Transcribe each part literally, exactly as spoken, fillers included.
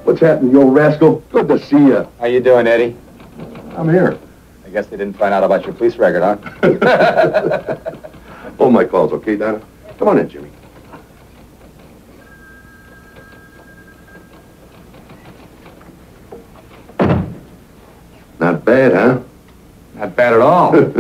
What's happening, you old rascal? Good to see you. How you doing, Eddie? I'm here. I guess they didn't find out about your police record, huh? Hold my calls, okay, Donna? Come on in, Jimmy. Not bad, huh? Not bad at all. What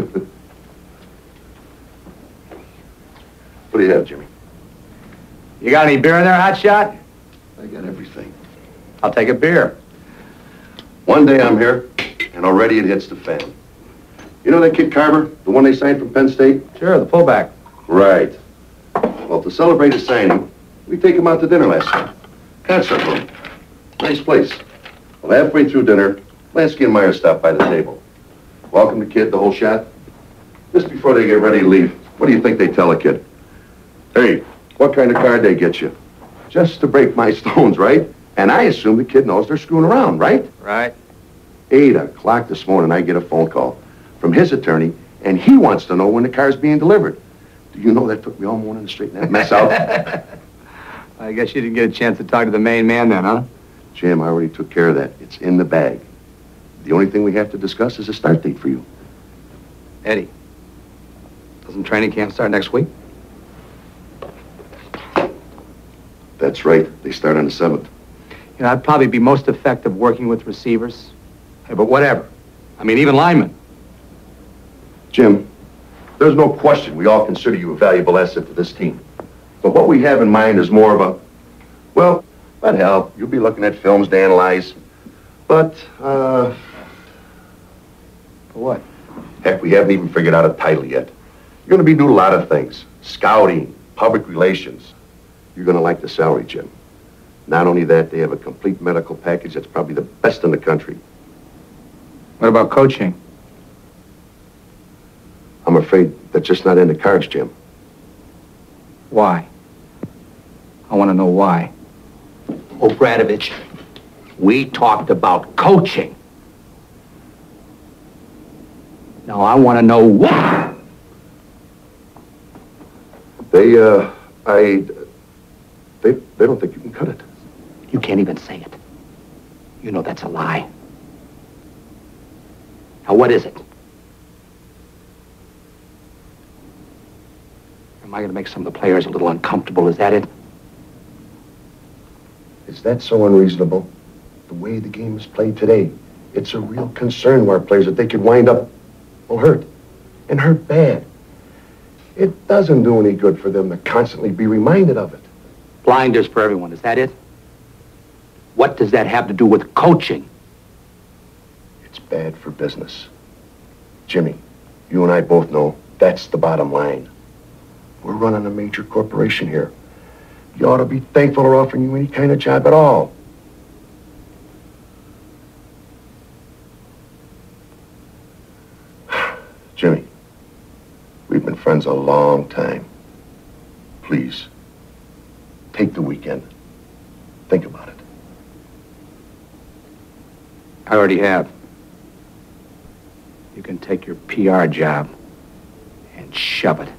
do you have, Jimmy? You got any beer in there, Hotshot? I got everything. I'll take a beer. One day I'm here, and already it hits the fan. You know that kid Carver, the one they signed from Penn State? Sure, the fullback. Right. Well, to celebrate his signing, we take him out to dinner last night. Concert room. Nice place. Well, halfway through dinner, Lansky and Meyer stopped by the table. Welcome the kid, the whole shot. Just before they get ready to leave, what do you think they tell a kid? Hey, what kind of card they get you? Just to break my stones, right? And I assume the kid knows they're screwing around, right? Right. Eight o'clock this morning, I get a phone call from his attorney, and he wants to know when the car's being delivered. Do you know that took me all morning to straighten that mess out? I guess you didn't get a chance to talk to the main man then, huh? Jim, I already took care of that. It's in the bag. The only thing we have to discuss is a start date for you. Eddie, doesn't training camp start next week? That's right. They start on the seventh. You know, I'd probably be most effective working with receivers. Hey, but whatever. I mean, even linemen. Jim, there's no question we all consider you a valuable asset to this team. But what we have in mind is more of a, well, but hell, you'll be looking at films to analyze. But, uh... For what? Heck, we haven't even figured out a title yet. You're gonna be doing a lot of things. Scouting, public relations. You're gonna like the salary, Jim. Not only that, they have a complete medical package that's probably the best in the country. What about coaching? I'm afraid that's just not in the cards, Jim. Why? I want to know why. Oh, Bradovich, we talked about coaching. Now, I want to know why. They, uh, I... They, they don't think you can cut it. You can't even say it. You know that's a lie. Now, what is it? Am I going to make some of the players a little uncomfortable? Is that it? Is that so unreasonable? The way the game is played today, it's a real concern to our players that they could wind up, well, hurt. And hurt bad. It doesn't do any good for them to constantly be reminded of it. Blinders for everyone, is that it? What does that have to do with coaching? It's bad for business. Jimmy, you and I both know that's the bottom line. We're running a major corporation here. You ought to be thankful they're offering you any kind of job at all. Jimmy, we've been friends a long time. Please, take the weekend. Think about it. I already have. You can take your P R job and shove it.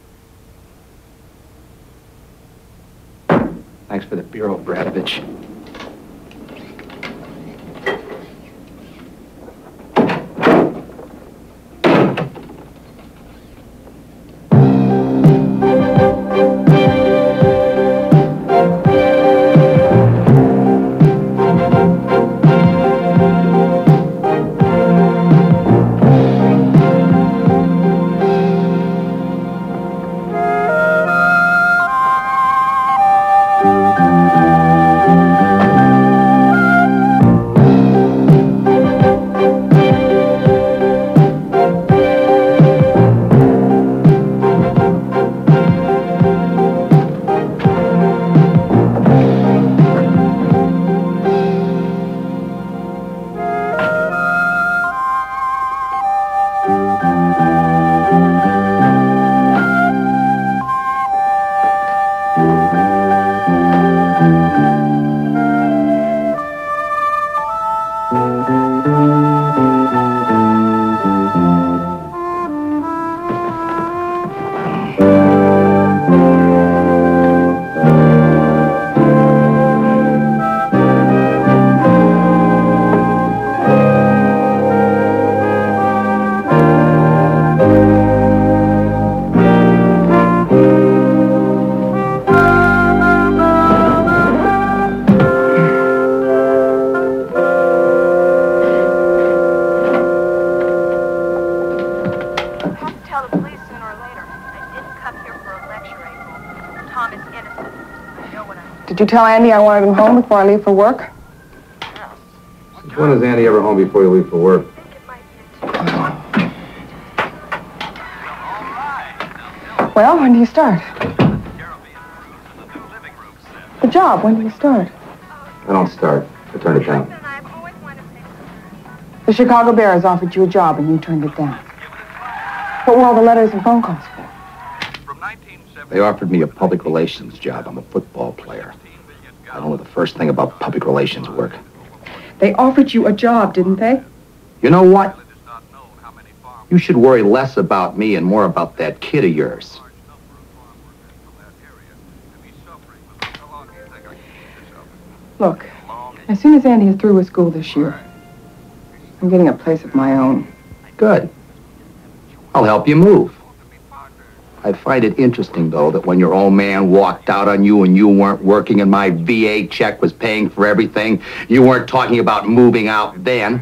Thanks for the bureau, Bradovich. Thank you. Did you tell Andy I wanted him home before I leave for work? Since when is Andy ever home before you leave for work? Well, when do you start? The job, when do you start? I don't start. I turn it down. The Chicago Bears offered you a job and you turned it down. What were all the letters and phone calls for? They offered me a public relations job. I'm a football player. I don't know the first thing about public relations work. They offered you a job, didn't they? You know what? You should worry less about me and more about that kid of yours. Look, as soon as Andy is through with school this year, I'm getting a place of my own. Good. I'll help you move. I find it interesting, though, that when your old man walked out on you and you weren't working and my V A check was paying for everything, you weren't talking about moving out then.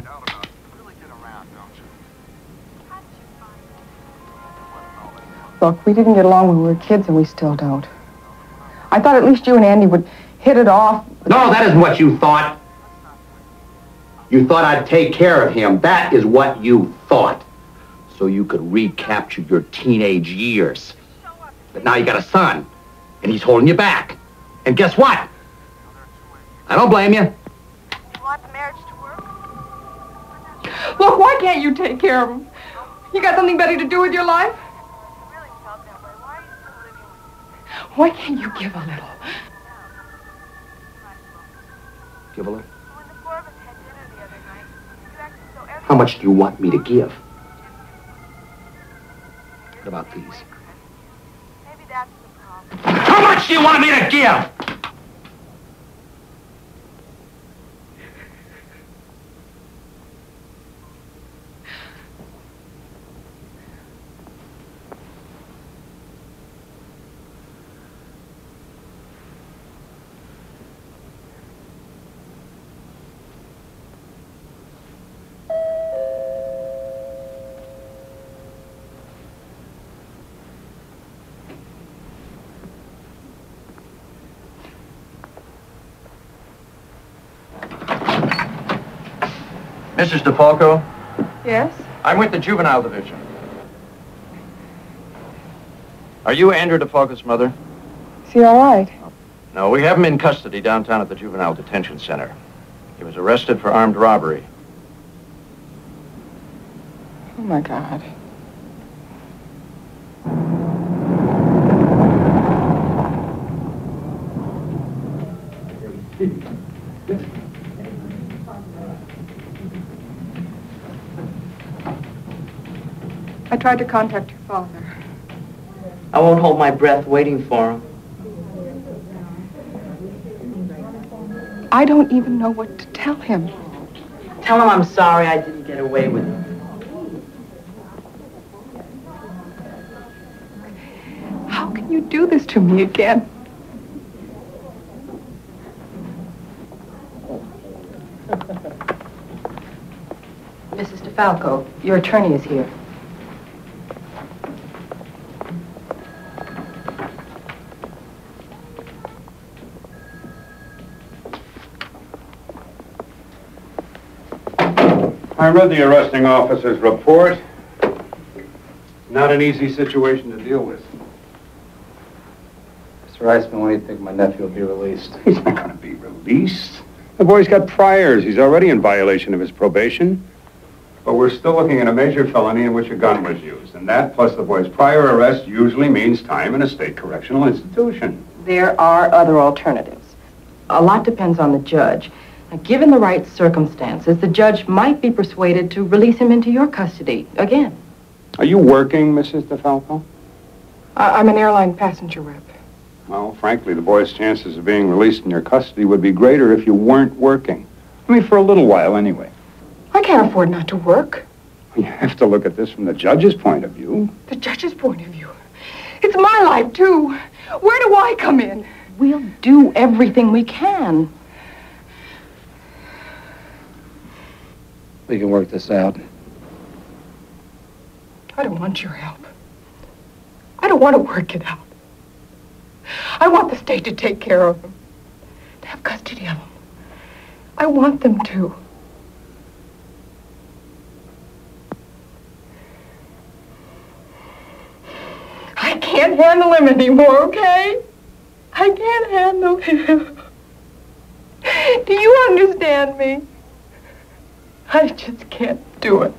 Look, we didn't get along when we were kids and we still don't. I thought at least you and Andy would hit it off. No, that isn't what you thought. You thought I'd take care of him. That is what you thought. So you could recapture your teenage years. But now you got a son, and he's holding you back. And guess what? I don't blame you. You want the marriage to work? Look, why can't you take care of him? You got something better to do with your life? You really felt that way. Why are you still living with him? Why can't you give a little? Give a little. When the four of us had dinner the other night, you acted so every... How much do you want me to give? What about these? Maybe that's the problem. How much do you want me to give? Missus DeFalco, Yes? I'm with the Juvenile Division. Are you Andrew DeFalco's mother? Is he all right? No, we have him in custody downtown at the Juvenile Detention Center. He was arrested for armed robbery. Oh, my God. I tried to contact your father. I won't hold my breath waiting for him. I don't even know what to tell him. Tell him I'm sorry I didn't get away with it. How can you do this to me again? Missus DeFalco, your attorney is here. I read the arresting officer's report. Not an easy situation to deal with. Mister Eisman, when do you think my nephew will be released? He's not going to be released. The boy's got priors. He's already in violation of his probation. But we're still looking at a major felony in which a gun was used. And that, plus the boy's prior arrest, usually means time in a state correctional institution. There are other alternatives. A lot depends on the judge. Now, given the right circumstances, the judge might be persuaded to release him into your custody again. Are you working, Missus DeFalco? I- I'm an airline passenger rep. Well, frankly, the boy's chances of being released in your custody would be greater if you weren't working. I mean, for a little while, anyway. I can't afford not to work. You have to look at this from the judge's point of view. The judge's point of view. It's my life, too. Where do I come in? We'll do everything we can. We can work this out. I don't want your help. I don't want to work it out. I want the state to take care of him. to have custody of them. I want them to. I can't handle him anymore, okay? I can't handle him. Do you understand me? I just can't do it.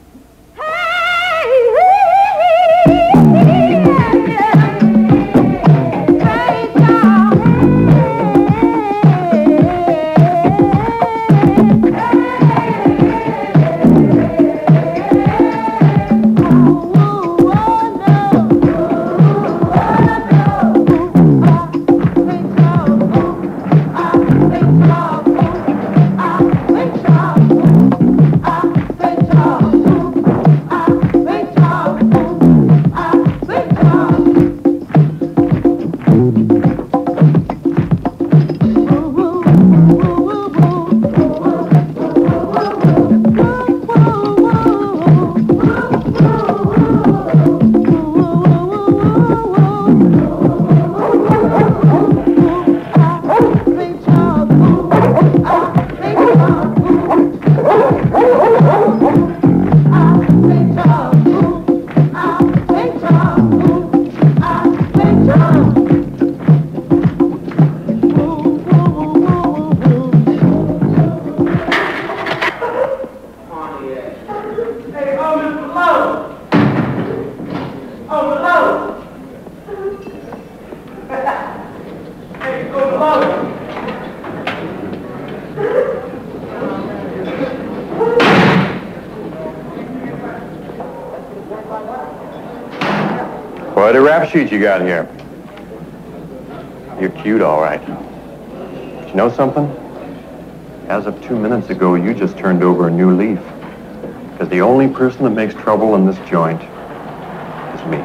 What a rap sheet you got here. You're cute, all right. But you know something? As of two minutes ago, you just turned over a new leaf. Because the only person that makes trouble in this joint is me.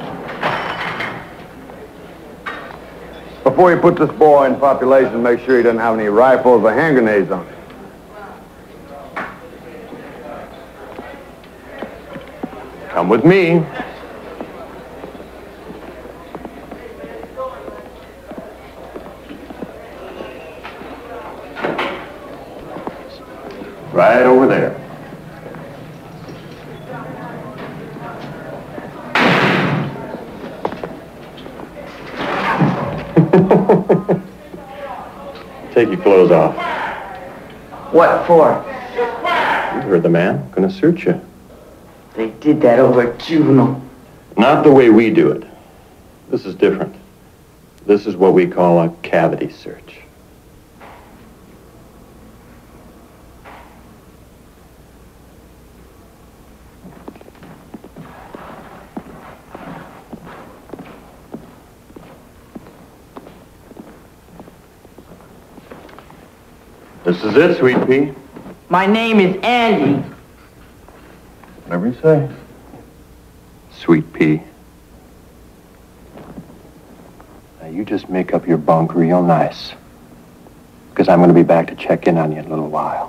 Before you put this boy in population, make sure he doesn't have any rifles or hand grenades on him. Come with me. Right over there. Take your clothes off. What for? You heard the man. Gonna search you. They did that over at Juvenile. Not the way we do it. This is different. This is what we call a cavity search. This is it, Sweet Pea. My name is Andy. Whatever you say. Sweet Pea. Now you just make up your bunk real nice. Because I'm going to be back to check in on you in a little while.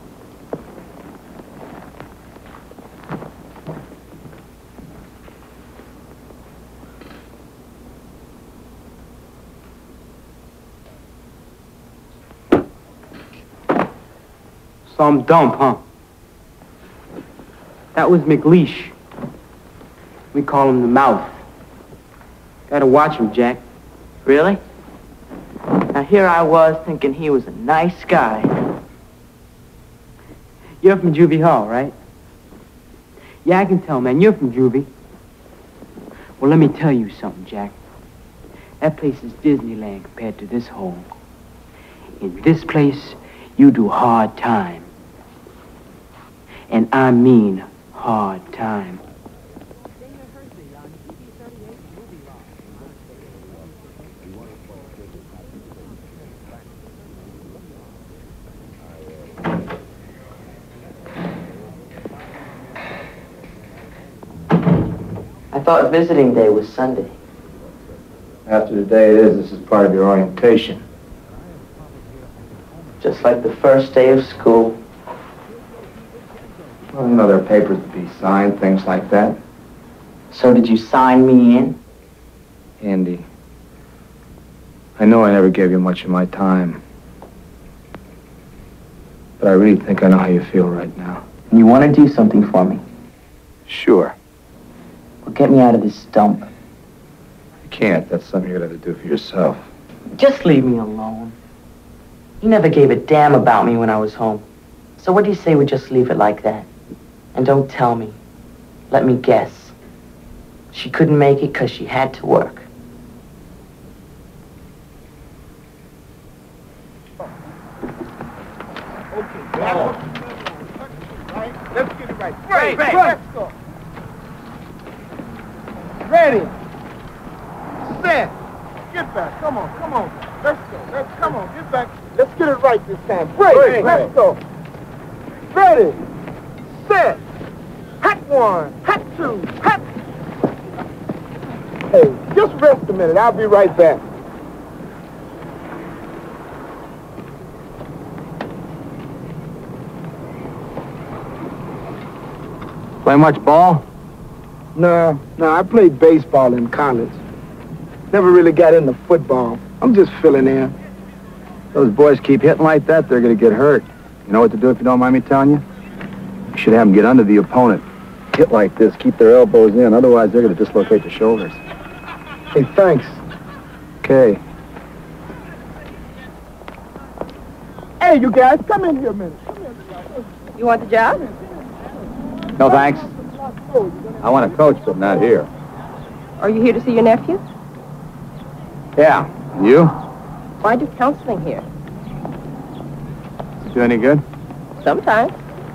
Some dump, huh? That was McLeish. We call him the Mouth. Gotta watch him, Jack. Really? Now here I was thinking he was a nice guy. You're from Juvie Hall, right? Yeah, I can tell, man. You're from Juvie. Well, let me tell you something, Jack. That place is Disneyland compared to this hole. In this place, you do hard time. And I mean hard time. I thought visiting day was Sunday. After the day it is, this is part of your orientation. Just like the first day of school. Well, you know, there are papers to be signed, things like that. So did you sign me in? Andy, I know I never gave you much of my time. but I really think I know how you feel right now. You want to do something for me? Sure. Well, get me out of this dump. You can't. That's something you're going to have to do for yourself. Just leave me alone. You never gave a damn about me when I was home. So what do you say we just leave it like that? And don't tell me. Let me guess. She couldn't make it because she had to work. Let's get it right. Right, right. Let's go. Ready. Set. Get back. Come on, come on. Let's go. Let's come on. Get back. Let's get it right this time. Break. Break. Let's go. Ready. Set. Hot one. Hot two. Hot. Hey, just rest a minute. I'll be right back. Play much ball? No, no, I played baseball in college. Never really got into football. I'm just filling in. Those boys keep hitting like that, they're going to get hurt. You know what to do if you don't mind me telling you? You should have them get under the opponent. Hit like this, keep their elbows in, otherwise they're going to dislocate the shoulders. Hey, thanks. Okay. Hey, you guys, come in here a minute. You want the job? No, thanks. I want to coach, but not here. Are you here to see your nephew? Yeah. And you? Why do counseling here? Do any good? Sometimes.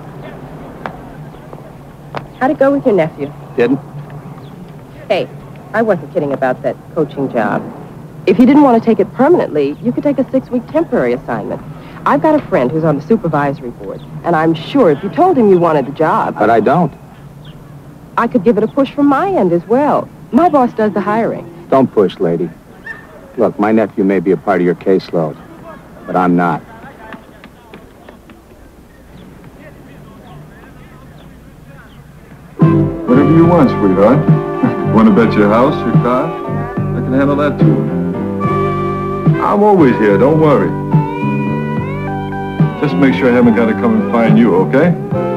How'd it go with your nephew? Didn't? Hey, I wasn't kidding about that coaching job. If you didn't want to take it permanently, you could take a six-week temporary assignment. I've got a friend who's on the supervisory board, and I'm sure if you told him you wanted the job... But I don't. I could give it a push from my end as well. My boss does the hiring. Don't push, lady. Look, my nephew may be a part of your caseload, but I'm not. Whatever you want, sweetheart. Want to bet your house, your car? I can handle that, too. I'm always here, don't worry. Just make sure I haven't got to come and find you, okay?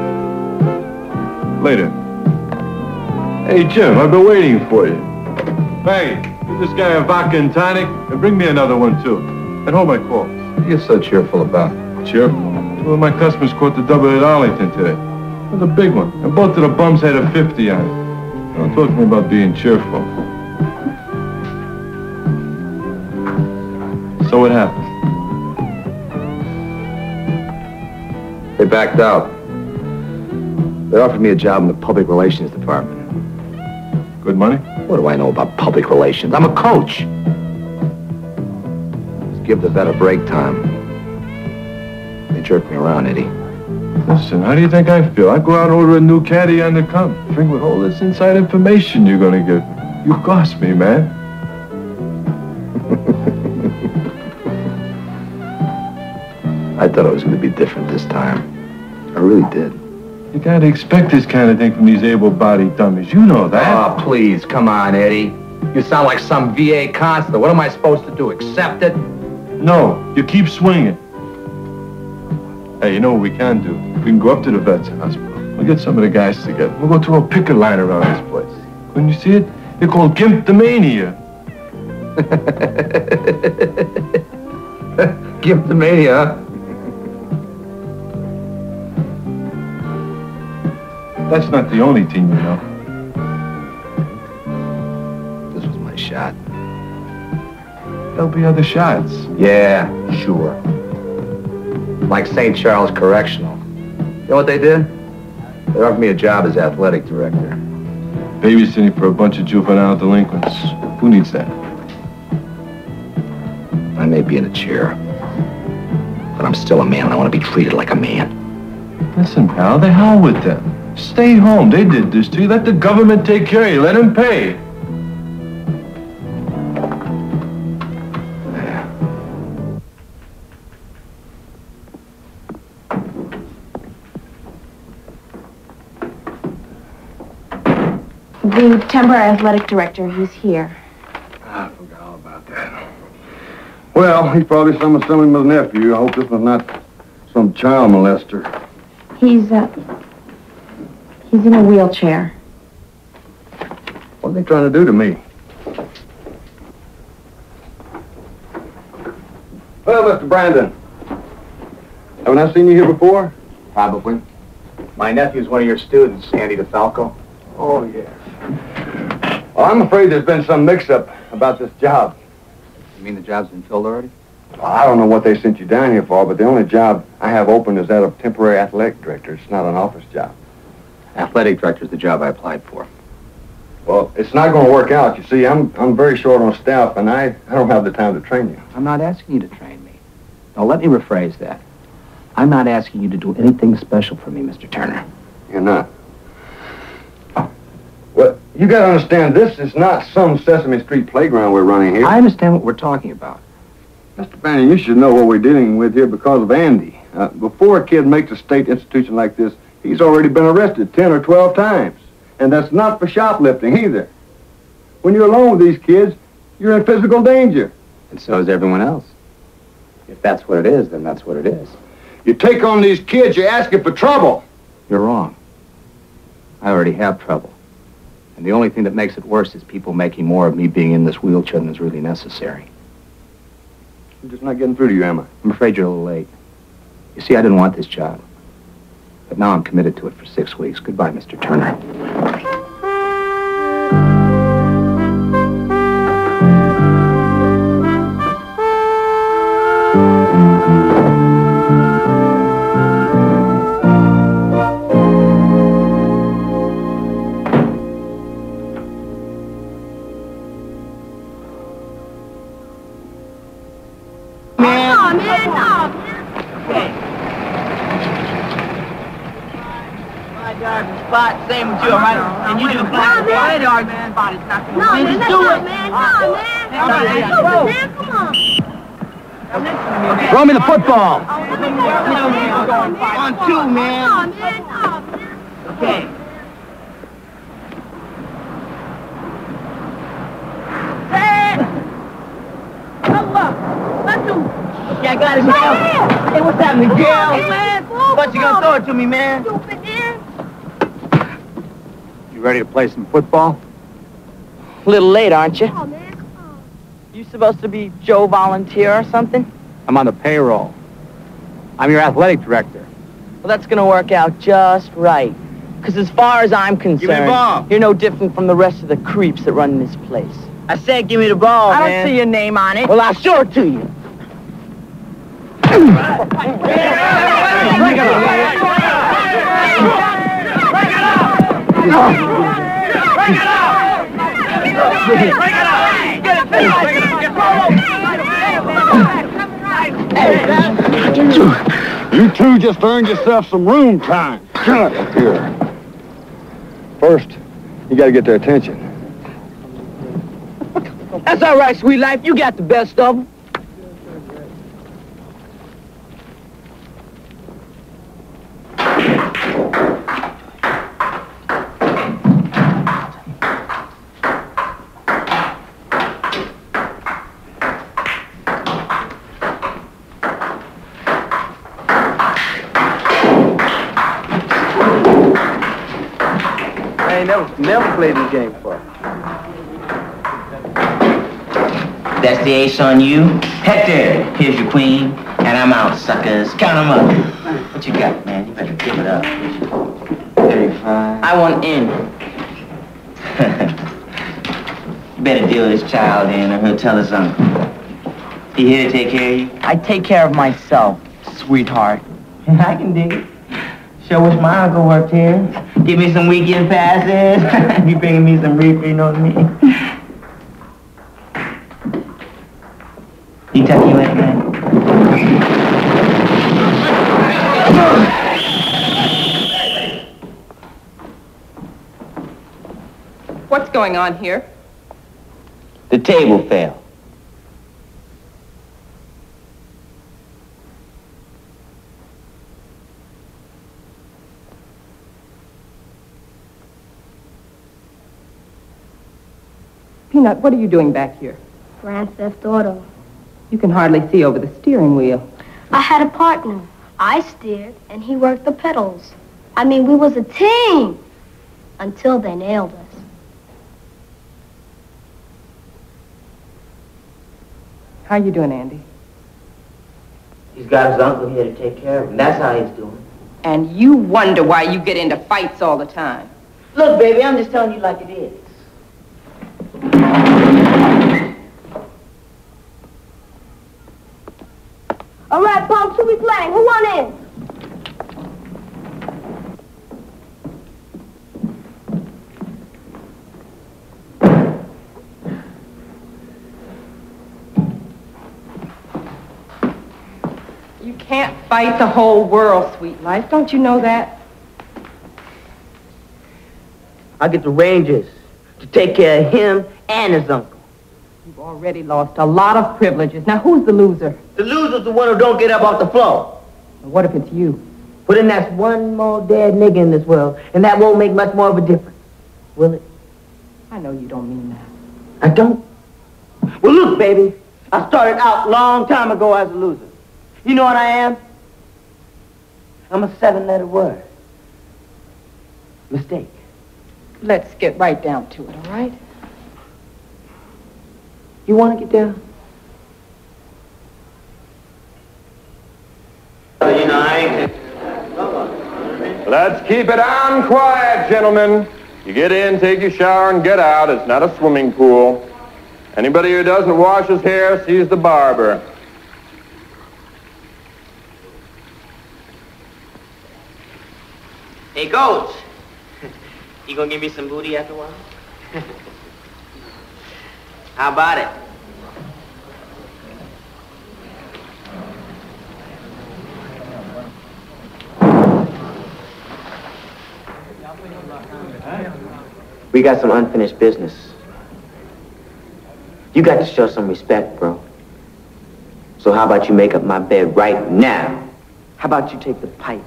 Later. Hey, Jim, I've been waiting for you. Hey, give this guy a vodka and tonic, and bring me another one, too. And hold my call. What are you so cheerful about? Cheerful? Two of my customers caught the double at Arlington today. It was a big one, and both of the bums had a fifty on it. Don't talk to me about being cheerful. So what happened? They backed out. They offered me a job in the public relations department. Good money? What do I know about public relations? I'm a coach. Just give the vet a break time. They jerked me around, Eddie. Listen, how do you think I feel? I go out and order a new caddy on the come. Drink with all this inside information you're gonna give me. You cost me, man. I thought it was going to be different this time. I really did. You gotta expect this kind of thing from these able-bodied dummies. You know that. Oh, please, come on, Eddie. You sound like some V A consular. What am I supposed to do, accept it? No, you keep swinging. Hey, you know what we can do? We can go up to the vets hospital. We'll get some of the guys together. We'll go through a picket line around this place. Couldn't you see it? They're called Gimptomania. Gimptomania, huh? That's not the only team, you know. This was my shot. There'll be other shots. Yeah, sure. Like Saint Charles Correctional. You know what they did? They offered me a job as athletic director. Babysitting for a bunch of juvenile delinquents. Who needs that? I may be in a chair, but I'm still a man, and I want to be treated like a man. Listen, pal, the hell with them. Stay home. They did this to you. Let the government take care of you. Let them pay. The temporary athletic director, he's here. I forgot all about that. Well, he's probably some assemblyman's nephew. I hope this was not some child molester. He's, uh, he's in a wheelchair. What are they trying to do to me? Well, Mister Brandon, haven't I seen you here before? Probably. My nephew's one of your students, Andy DeFalco. Oh, yes. Well, I'm afraid there's been some mix-up about this job. You mean the job's been filled already? Well, I don't know what they sent you down here for, but the only job I have open is that of temporary athletic director. It's not an office job. Athletic director's the job I applied for. Well, it's not going to work out. You see, I'm I'm very short on staff, and I, I don't have the time to train you. I'm not asking you to train me. Now, let me rephrase that. I'm not asking you to do anything special for me, Mister Turner. You're not. Well, you got to understand, this is not some Sesame Street playground we're running here. I understand what we're talking about. Mister Bannon, you should know what we're dealing with here because of Andy. Uh, before a kid makes a state institution like this, he's already been arrested ten or twelve times. And that's not for shoplifting either. When you're alone with these kids, you're in physical danger. And so is everyone else. If that's what it is, then that's what it is. You take on these kids, you're asking for trouble. You're wrong. I already have trouble. And the only thing that makes it worse is people making more of me being in this wheelchair than is really necessary. I'm just not getting through to you, am I? I'm afraid you're a little late. You see, I didn't want this job. But now I'm committed to it for six weeks. Goodbye, Mister Turner. Spot, same with you, all right? And you do black and white argument spot. It's not gonna No, win. man, Just that's do not, it. man. No, man. All right, Let's yeah. do it, man. Come on. Throw me the football. On two, man. No, man. No, man. Okay. Hey! Come on. Let's do it. Yeah, I got it, man. Hey, what's happening, girl? Hey, man. But you gonna throw it to me, man? Stupid, man. You ready to play some football? A little late, aren't you? Oh, man. Come on. You supposed to be Joe Volunteer or something? I'm on the payroll. I'm your athletic director. Well, that's gonna work out just right. Because as far as I'm concerned, Give me the ball. you're no different from the rest of the creeps that run this place. I said give me the ball, I man. don't see your name on it. Well, I'll show it to you. You two just earned yourself some room time. Here. First, you gotta get their attention. That's all right, sweet life. You got the best of them. I ain't never, never played this game before. That's the ace on you. Hector, here's your queen. And I'm out, suckers. Count them up. What you got, man? You better give it up. thirty-five. I want in. You better deal with this child in or he'll tell his uncle. He here to take care of you? I take care of myself, sweetheart. I can dig it. Sure wish my uncle worked here. Give me some weekend passes. He bringing me some reefer, you know what I mean? You tuck you in, man. What's going on here? The table fell. Peanut, what are you doing back here? Grand Theft Auto. You can hardly see over the steering wheel. I had a partner. I steered, and he worked the pedals. I mean, we was a team until they nailed us. How you doing, Andy? He's got his uncle here to take care of him. That's how he's doing. And you wonder why you get into fights all the time. Look, baby, I'm just telling you like it is. All right, Pumps, who we playing? Who won in? You can't fight the whole world, sweet life. Don't you know that? I'll get the Rangers to take care of him and his uncle. You've already lost a lot of privileges. Now, who's the loser? The loser's the one who don't get up off the floor. What if it's you? But then that's one more dead nigga in this world, and that won't make much more of a difference. Will it? I know you don't mean that. I don't? Well, look, baby. I started out long time ago as a loser. You know what I am? I'm a seven-letter word. Mistake. Let's get right down to it, all right? You want to get down? You know, I ain't... Let's keep it on quiet, gentlemen. You get in, take your shower, and get out. It's not a swimming pool. Anybody who doesn't wash his hair sees the barber. Hey, Coach. You gonna give me some booty after a while? How about it? We got some unfinished business. You got to show some respect, bro. So how about you make up my bed right now? How about you take the pipe?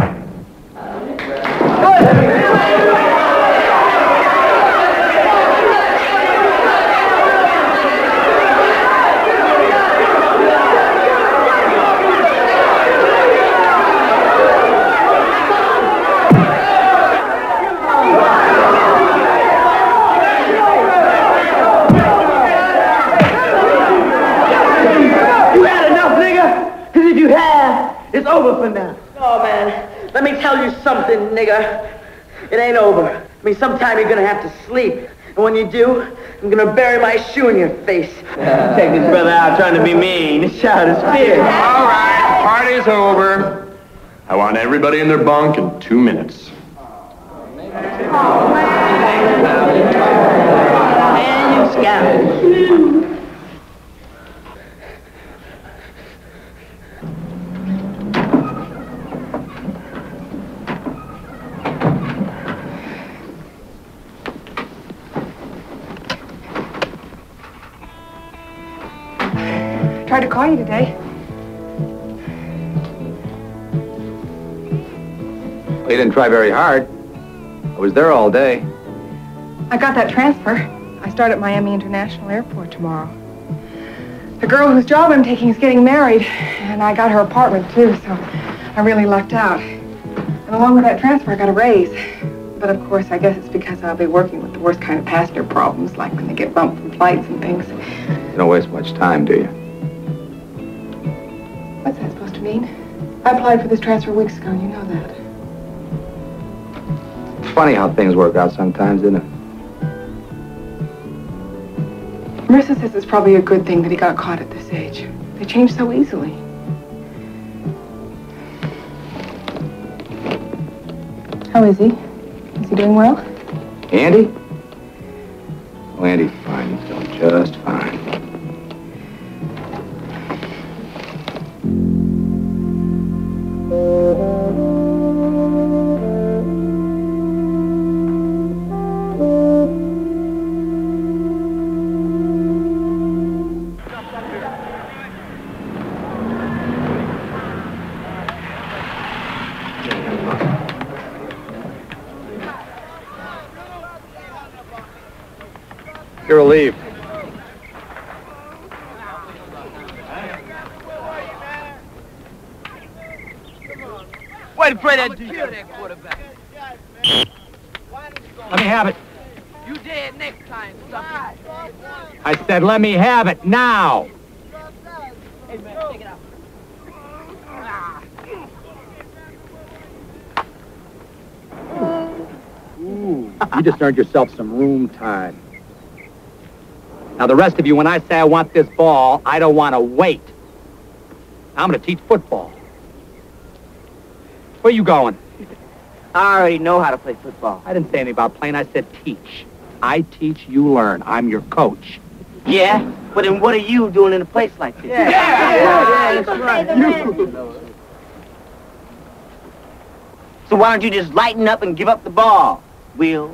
It's over for now. Oh, man, let me tell you something, nigga. It ain't over. I mean, sometime you're gonna have to sleep. And when you do, I'm gonna bury my shoe in your face. Uh, Take this brother out trying to be mean. Shout his fear. All right, party's over. I want everybody in their bunk in two minutes. Man, you scoundrel. Tried to call you today. Well, you didn't try very hard. I was there all day. I got that transfer. I start at Miami International Airport tomorrow. The girl whose job I'm taking is getting married, and I got her apartment too, so I really lucked out. And along with that transfer, I got a raise. But of course, I guess it's because I'll be working with the worst kind of passenger problems, like when they get bumped from flights and things. You don't waste much time, do you? What's that supposed to mean? I applied for this transfer weeks ago, you know that. It's funny how things work out sometimes, isn't it? Marissa says it's probably a good thing that he got caught at this age. They change so easily. How is he? Is he doing well? Andy? Oh, Andy's fine. He's doing just fine. You're relieved. Way to play that D. that quarterback. Let me have it. You dead next time, sucker. I said let me have it now. Hey, man, take it out. Ooh, you just earned yourself some room time. Now, the rest of you, when I say I want this ball, I don't want to wait. I'm going to teach football. Where you going? I already know how to play football. I didn't say anything about playing. I said teach. I teach, you learn. I'm your coach. Yeah? But then what are you doing in a place like this? Yeah, yeah, yeah, yeah, that's right. So why don't you just lighten up and give up the ball, Will?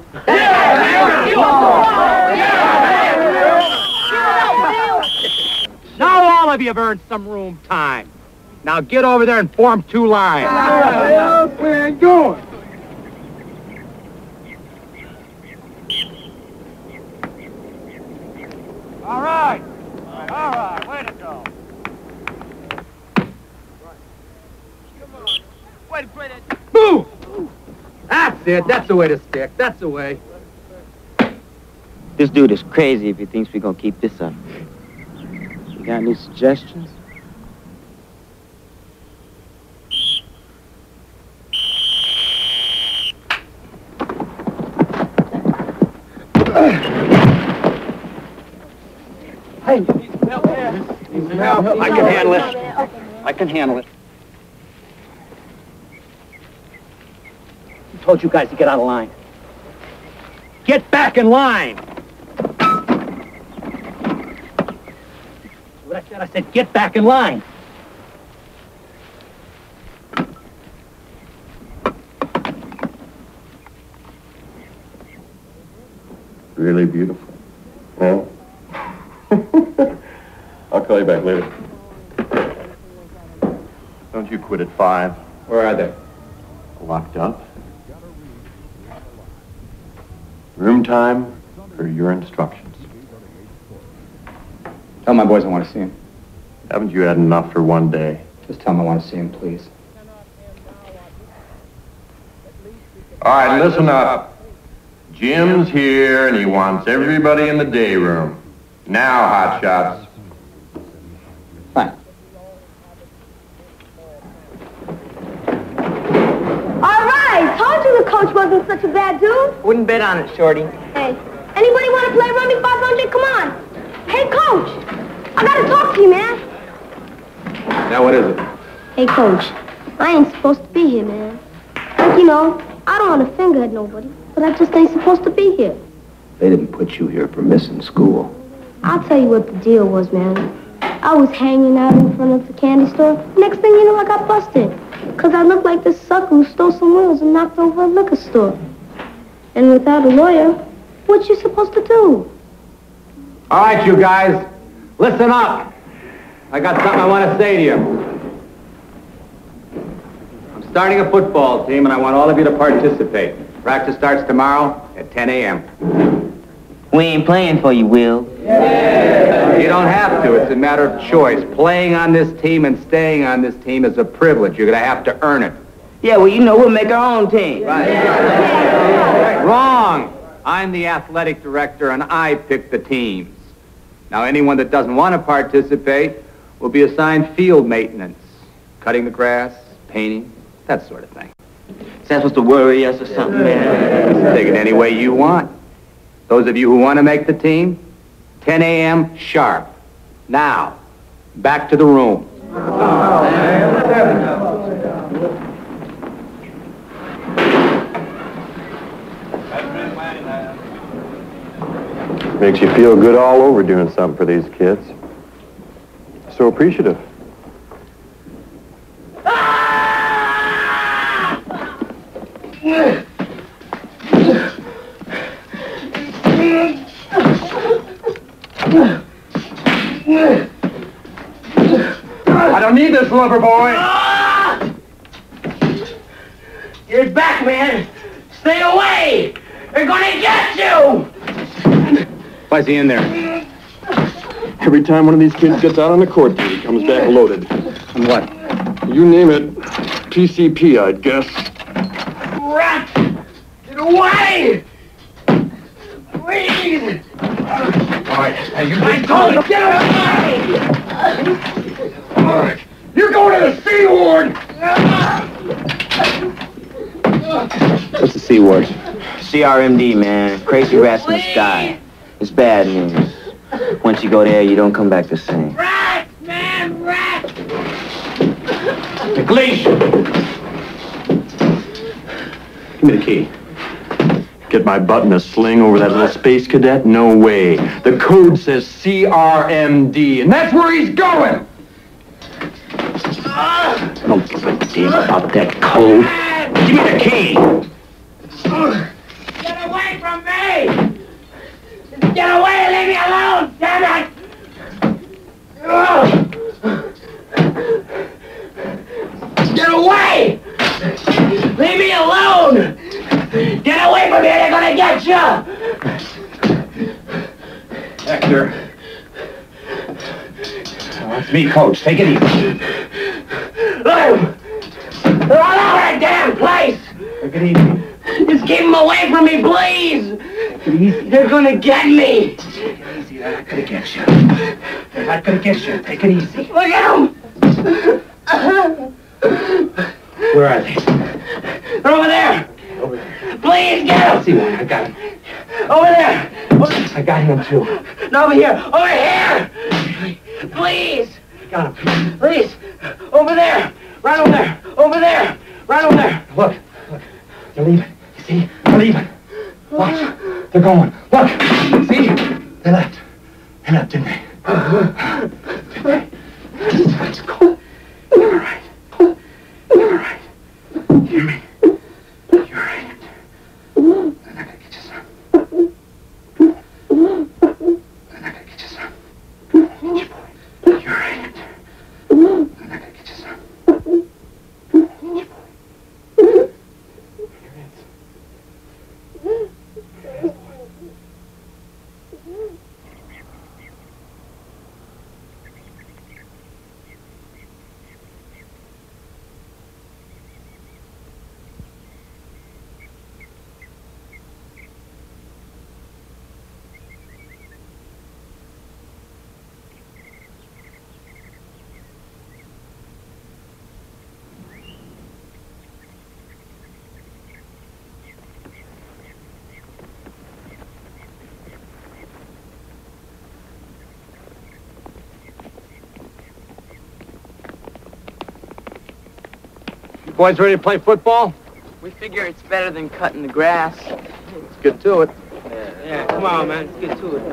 Now all of you have earned some room time. Now get over there and form two lines. Where are you going? All right. All right. Way to go. Way to play that. Move! That's it. That's the way to stick. That's the way. This dude is crazy if he thinks we're gonna keep this up. You got any suggestions? Hey, I can handle it. I can handle it. I told you guys to get out of line. Get back in line! What I said, I said get back in line. Really beautiful. Yeah? I'll call you back later. Don't you quit at five? Where are they? Locked up. Room time for your instructions. Tell my boys I want to see him. Haven't you had enough for one day? Just tell them I want to see him, please. All right, listen up. Jim's here, and he wants everybody in the day room. Now, hotshots. Fine. All right, told you the coach wasn't such a bad dude. Wouldn't bet on it, Shorty. Hey, anybody want to play Rummy five hundred? Come on. Hey, coach, I gotta talk to you, man. Now, what is it? Hey, coach, I ain't supposed to be here, man. Like, you know, I don't want to finger at nobody, but I just ain't supposed to be here. They didn't put you here for missing school. I'll tell you what the deal was, man. I was hanging out in front of the candy store. Next thing you know, I got busted. Because I looked like this sucker who stole some wheels and knocked over a liquor store. And without a lawyer, what you supposed to do? All right, you guys, listen up. I got something I want to say to you. I'm starting a football team, and I want all of you to participate. Practice starts tomorrow at ten a m We ain't playing for you, Will. Yeah. You don't have to. It's a matter of choice. Playing on this team and staying on this team is a privilege. You're going to have to earn it. Yeah, well, you know, we'll make our own team. Right. Wrong. I'm the athletic director, and I pick the teams. Now, anyone that doesn't want to participate will be assigned field maintenance, cutting the grass, painting, that sort of thing. Is that supposed to worry us or something, man? Take it any way you want. Those of you who want to make the team, ten a m sharp. Now, back to the room. Makes you feel good all over doing something for these kids. So appreciative. I don't need this lover boy. Get back, man. Stay away. They're gonna get you. Why is he in there? Every time one of these kids gets out on the court, he comes back loaded. And what? You name it. P C P, I'd guess. Rat! Get away! Please! All right, hey, you I told you, get away! All right, you're going to the C ward! What's the C word? C R M D, man. Crazy rats in the sky. It's bad news. Once you go there, you don't come back the same. Rat, man, rat! McLeish! Give me the key. Get my butt in a sling over that little space cadet? No way. The code says C R M D, and that's where he's going! Don't give a damn about that code. Give me the key! Get away from me! Get away and leave me alone, damn it! Get away! Leave me alone! Get away from here, they're gonna get you! Hector. That's me, Coach. Take it easy. They're all over the damn place! Take it easy. Just keep them away from me, please! Take it easy. They're gonna get me! Take it easy. They're not gonna get you. They're not gonna get you. Take it easy. Look at them! Where are they? They're over there! Over there. Please get them! See one. I got him. Over there! I got him too. No, over here! Over here! Please! Got him. Please! Over there! Right over there! Over there! Right over there! Look. Look. They're leaving. You see? They're leaving. Watch. They're going. Look. See? They left. They left, didn't they? Didn't they? Let's go. You're all right. You're all right. You hear me? You're all right. They're not gonna get you, son. They're not gonna get you, son. Get you, boy. You're all right. They're not gonna get you, son. Get you, boy. Boys ready to play football? We figure it's better than cutting the grass. Let's get to it. Yeah, yeah, come on, man. Let's get to it.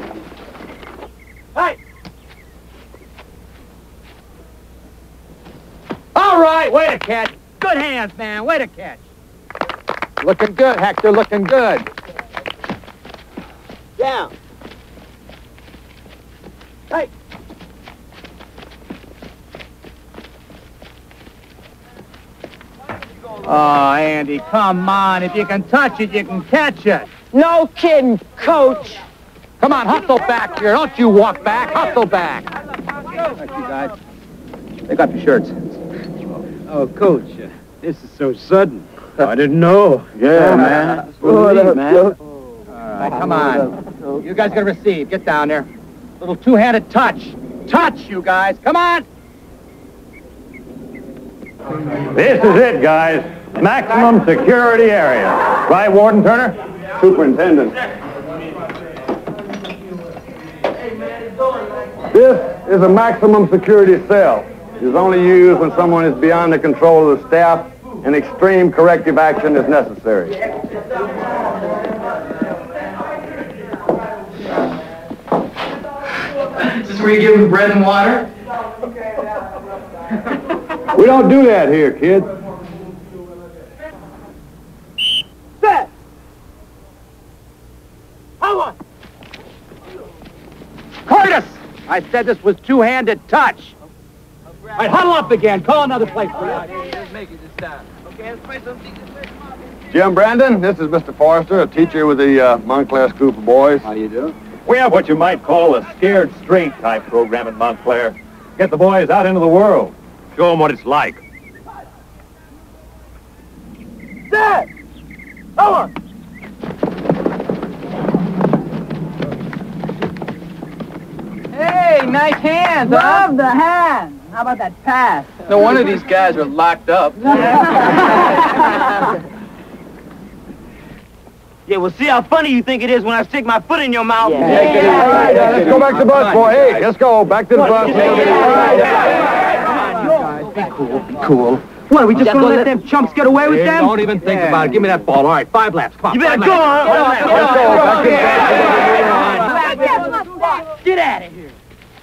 Hey! All right, way to catch. Good hands, man. Way to catch. Looking good, Hector. Looking good. Down. Hey! Oh, Andy, come on. If you can touch it, you can catch it. No kidding, Coach. Come on, hustle back here. Don't you walk back. Hustle back. Thank you, guys. They got the shirts. Oh, Coach, uh, this is so sudden. I didn't know. Yeah, man. Oh, neat, man. All right, come on. You guys gotta receive. Get down there. Little two-handed touch. Touch, you guys. Come on. This is it, guys. Maximum security area. Right, Warden Turner? Superintendent. This is a maximum security cell. It is only used when someone is beyond the control of the staff and extreme corrective action is necessary. Is this where you give them bread and water? We don't do that here, kids. Set! Come on! Curtis! I said this was two-handed touch. All right, huddle up again. Call another place for you. Let's make it this time. Okay, let's play some decent. Jim Brandon, this is Mister Forrester, a teacher with the uh, Montclair group of boys. How do you do? We have what you might call a scared straight type program in Montclair. Get the boys out into the world. Show them what it's like. Come on. Hey, nice hands, huh? Love the hand. How about that pass? No wonder these guys are locked up. Yeah, well, see how funny you think it is when I stick my foot in your mouth? Yeah. Yeah. Yeah. All right, uh, let's go back to the bus, boy. Hey, let's go. Back to the bus. Be cool, be cool. What, are we just gonna let them chumps get away with Hey, them? Don't even think about it. Give me that ball. All right, five laps. Come on. You better five go laps. on. Let's go. Back to the bus. Get out of here.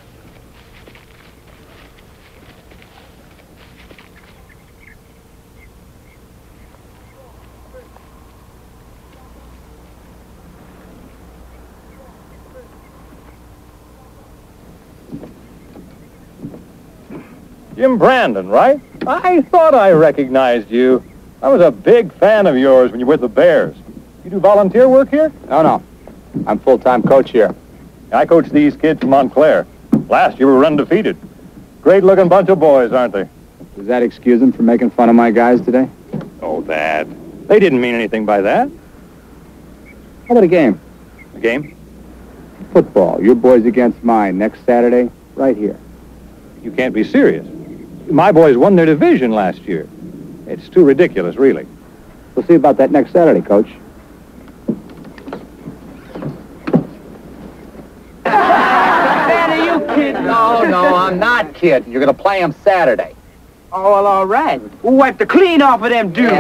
Jim Brandon, right? I thought I recognized you. I was a big fan of yours when you were with the Bears. You do volunteer work here? No, no. I'm full-time coach here. I coach these kids from Montclair. Last year we were undefeated. Great-looking bunch of boys, aren't they? Does that excuse them for making fun of my guys today? Oh, that. They didn't mean anything by that. How about a game? A game? Football. Your boys against mine next Saturday, right here. You can't be serious. My boys won their division last year. It's too ridiculous, really. We'll see about that next Saturday, Coach. Man, are you kidding? No, no, I'm not kidding. You're going to play them Saturday. Oh, well, all right. We'll wipe the clean off of them dudes.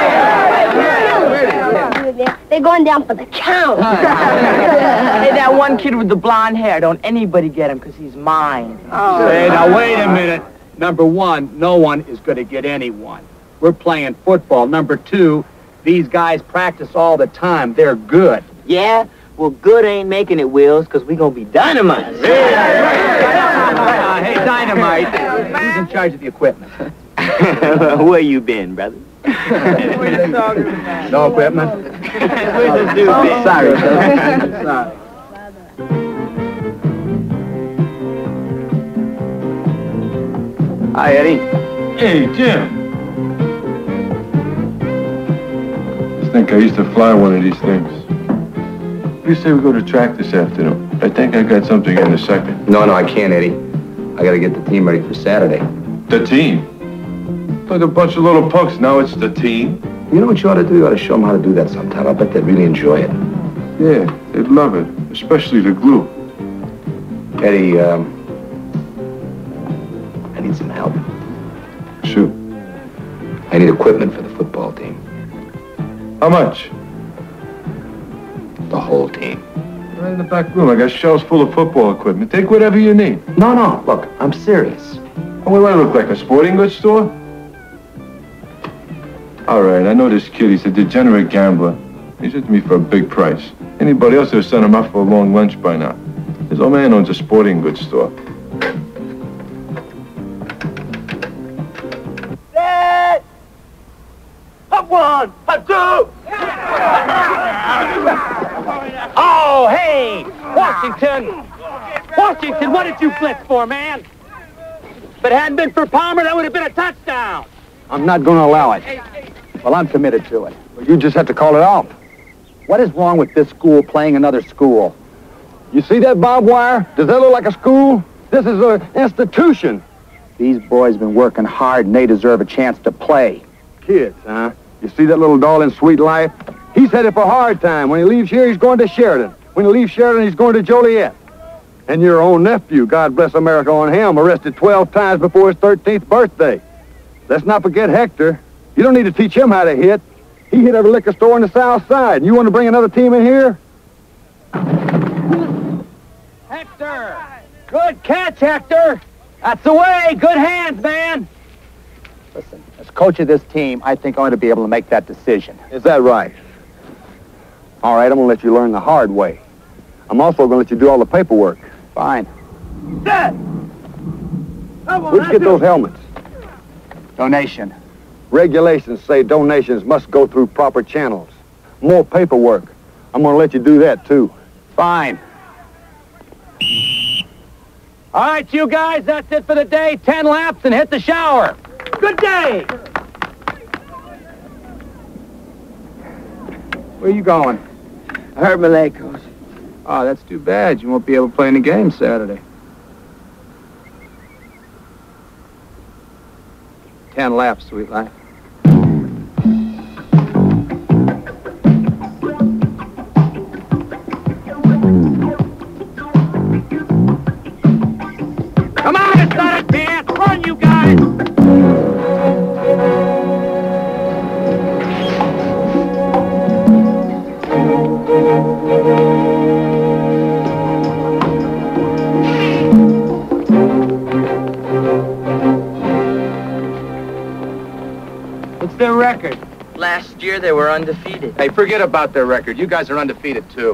They're going down for the count. Hey, that one kid with the blonde hair, don't anybody get him, because he's mine. Oh. Hey, now, wait a minute. Number one, no one is going to get anyone. We're playing football. Number two, these guys practice all the time. They're good. Yeah? Well, good ain't making it, Wills, because we going to be dynamite. Uh, hey, Dynamite, who's in charge of the equipment? Where you been, brother? No equipment? Where's this dude been? Sorry, sir. Sorry. Hi, Eddie. Hey, Jim. I think I used to fly one of these things. You say we go to track this afternoon. I think I got something in a second. No, no, I can't, Eddie. I gotta get the team ready for Saturday. The team? Like a bunch of little punks. Now it's the team. You know what you ought to do? You ought to show them how to do that sometime. I bet they'd really enjoy it. Yeah, they'd love it. Especially the glue. Eddie, um... I need some help. Shoot. I need equipment for the football team. How much? The whole team. Right in the back room. I got shelves full of football equipment. Take whatever you need. No, no. Look, I'm serious. Oh, what do I look like? A sporting goods store? All right, I know this kid. He's a degenerate gambler. He's with me for a big price. Anybody else would have sent him out for a long lunch by now. His old man owns a sporting goods store. Set! Up one, up two! Oh, hey! Washington! Washington, what did you blitz for, man? If it hadn't been for Palmer, that would have been a touchdown. I'm not going to allow it. Well, I'm committed to it. Well, you just have to call it off. What is wrong with this school playing another school? You see that barbed wire? Does that look like a school? This is an institution. These boys have been working hard and they deserve a chance to play. Kids, huh? You see that little darling sweet life? He's headed for a hard time. When he leaves here, he's going to Sheridan. When he leaves Sheridan, he's going to Joliet. And your own nephew, God bless America on him, arrested twelve times before his thirteenth birthday. Let's not forget Hector. You don't need to teach him how to hit. He hit every liquor store on the south side. And you want to bring another team in here? Hector! Good catch, Hector! That's the way! Good hands, man! Listen, as coach of this team, I think I ought to be able to make that decision. Is that right? All right, I'm going to let you learn the hard way. I'm also going to let you do all the paperwork. Fine. Set! Where'd you get those helmets? Donation. Regulations say donations must go through proper channels. More paperwork. I'm going to let you do that, too. Fine. All right, you guys, that's it for the day. Ten laps and hit the shower. Good day! Where are you going? I hurt my leg, Coach. Oh, that's too bad. You won't be able to play in the game Saturday. Ten laps, sweet life. Come on, it's not a dance. Run, you guys. What's their record? Last year they were undefeated. Hey, forget about their record. You guys are undefeated, too.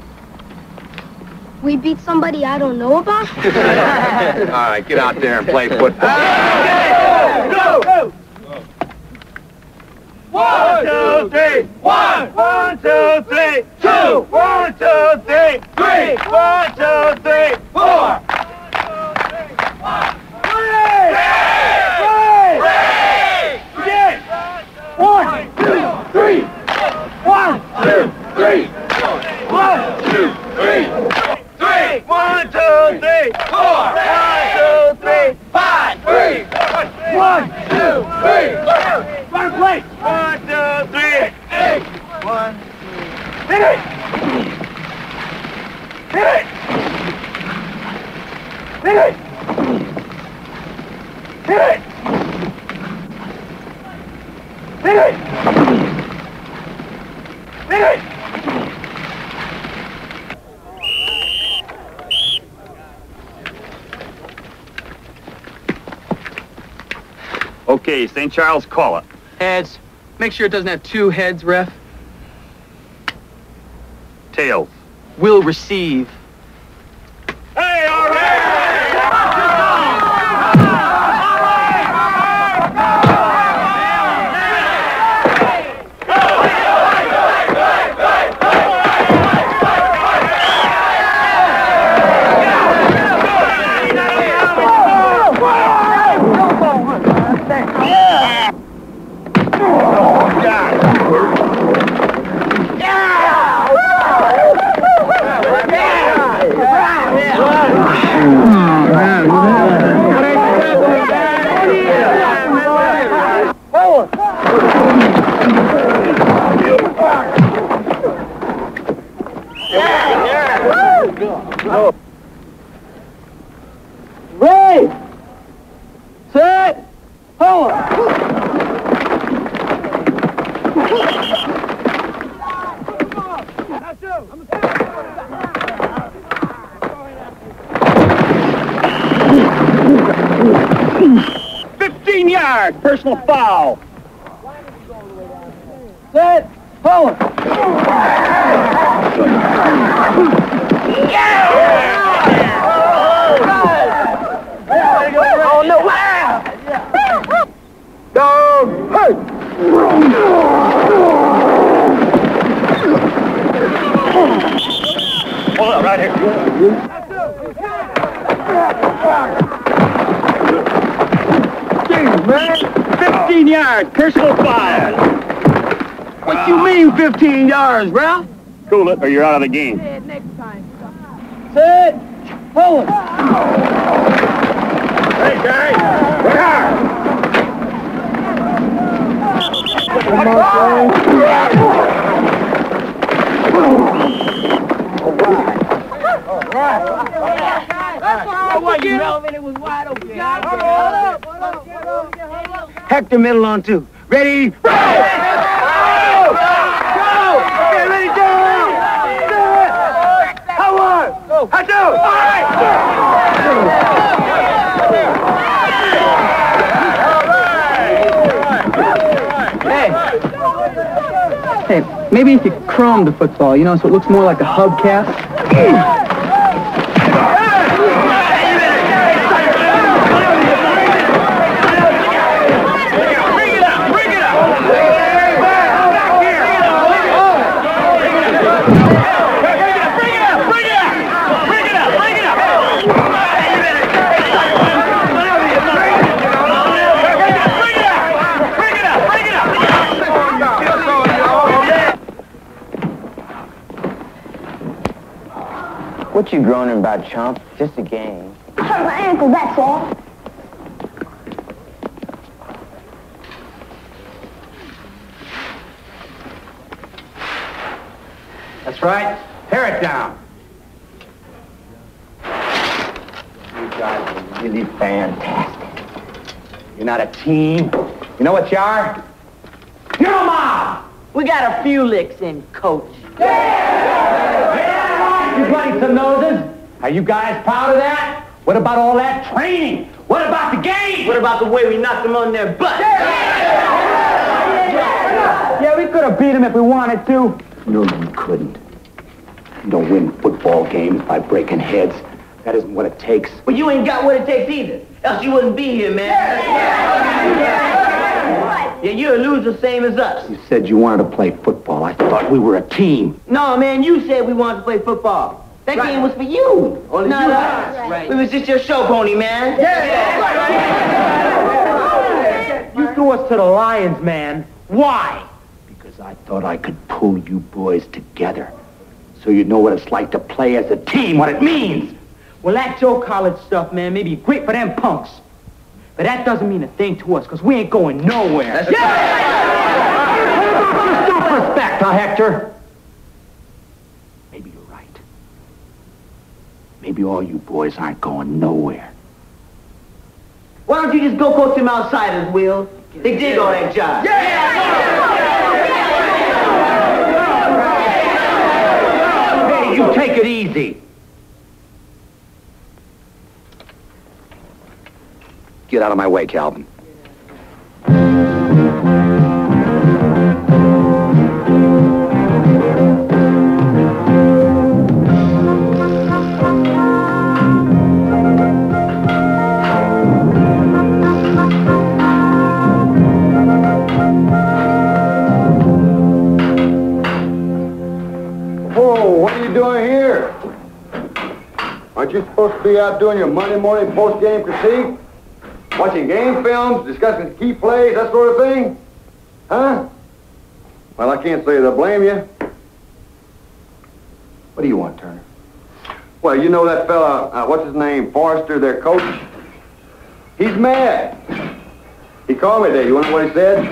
We beat somebody I don't know about? All right, get out there and play football. Go! Go! One, two, three, one! One, two, three, two! One, two, three, three! One, two, three, four! One, two, three! One, two, three! One, two, three! Three! One, two, three! Four! One, two, three! Five! Three! One, two, three! One plate! One, two, three! Eight! One, two... Hit it! Hit it! Hit it! Hit it! Hit it! Hit it! Okay, Saint Charles, call it. Heads. Make sure it doesn't have two heads, ref. Tails. Will receive. Hey, all right! Ready, set, hold. Fifteen yards, personal foul. Set, hold. Oh, no! Dog! Hey! Hold up, right here. Jeez, man. Fifteen yards, personal foul. What you mean, fifteen yards, Ralph? Cool it, or you're out of the game. Set, hold. Hey, guys! Right here! Come on, Hector middle on two. Ready? Go! Go! Okay, ready, go! How one? How two? All right! Hey, maybe if you chrome the football, you know, so it looks more like a hubcap. What you groaning about, chump? Just a game. I hurt my ankle, that's all. That's right. Tear it down. You guys are really fantastic. You're not a team. You know what you are? You're a mob! We got a few licks in, Coach. You bloody some noses! Are you guys proud of that? What about all that training? What about the game? What about the way we knocked them on their butt? Yeah, we could have beat them if we wanted to. No, you couldn't. You don't win football games by breaking heads. That isn't what it takes. Well, you ain't got what it takes either. Else you wouldn't be here, man. Yeah, you're a loser same as us. You said you wanted to play football. I thought we were a team. No, man, you said we wanted to play football. That right. game was for you. Only not you us. Right. We was just your show pony, man. Yeah. Yeah. You threw us to the lions, man. Why? Because I thought I could pull you boys together. So you know what it's like to play as a team, what it means. Well, that Joe college stuff, man, may be great for them punks. But that doesn't mean a thing to us, because we ain't going nowhere. That's yeah! Self-respect, huh, Hector? Maybe you're right. Maybe all you boys aren't going nowhere. Why don't you just go coach them outsiders, Will? They did all that job. Hey, you take it easy. Get out of my way, Calvin. Aren't you supposed to be out doing your Monday morning post-game critique? Watching game films, discussing key plays, that sort of thing? Huh? Well, I can't say that I blame you. What do you want, Turner? Well, you know that fella, uh, what's his name, Forrester, their coach? He's mad. He called me today. You want to know what he said?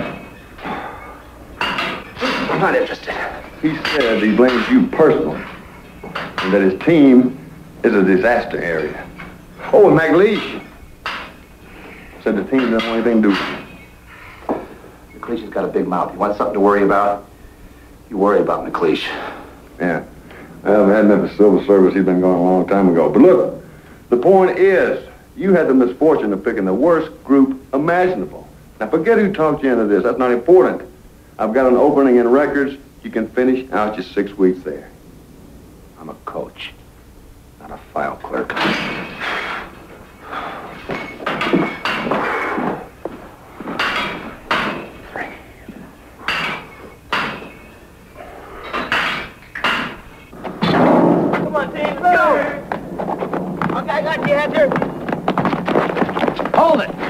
I'm not interested. He said he blames you personally, and that his team is a disaster area. Oh, and McLeish said the team doesn't want anything to do with him. McLeish has got a big mouth. You want something to worry about? You worry about McLeish. Yeah. I haven't had enough of civil service. He's been gone a long time ago. But look, the point is, you had the misfortune of picking the worst group imaginable. Now, forget who talked you into this. That's not important. I've got an opening in records. You can finish out your six weeks there. I'm a coach, not a file clerk. Come on, team, let's go! Okay, I got you, Hector. Hold it!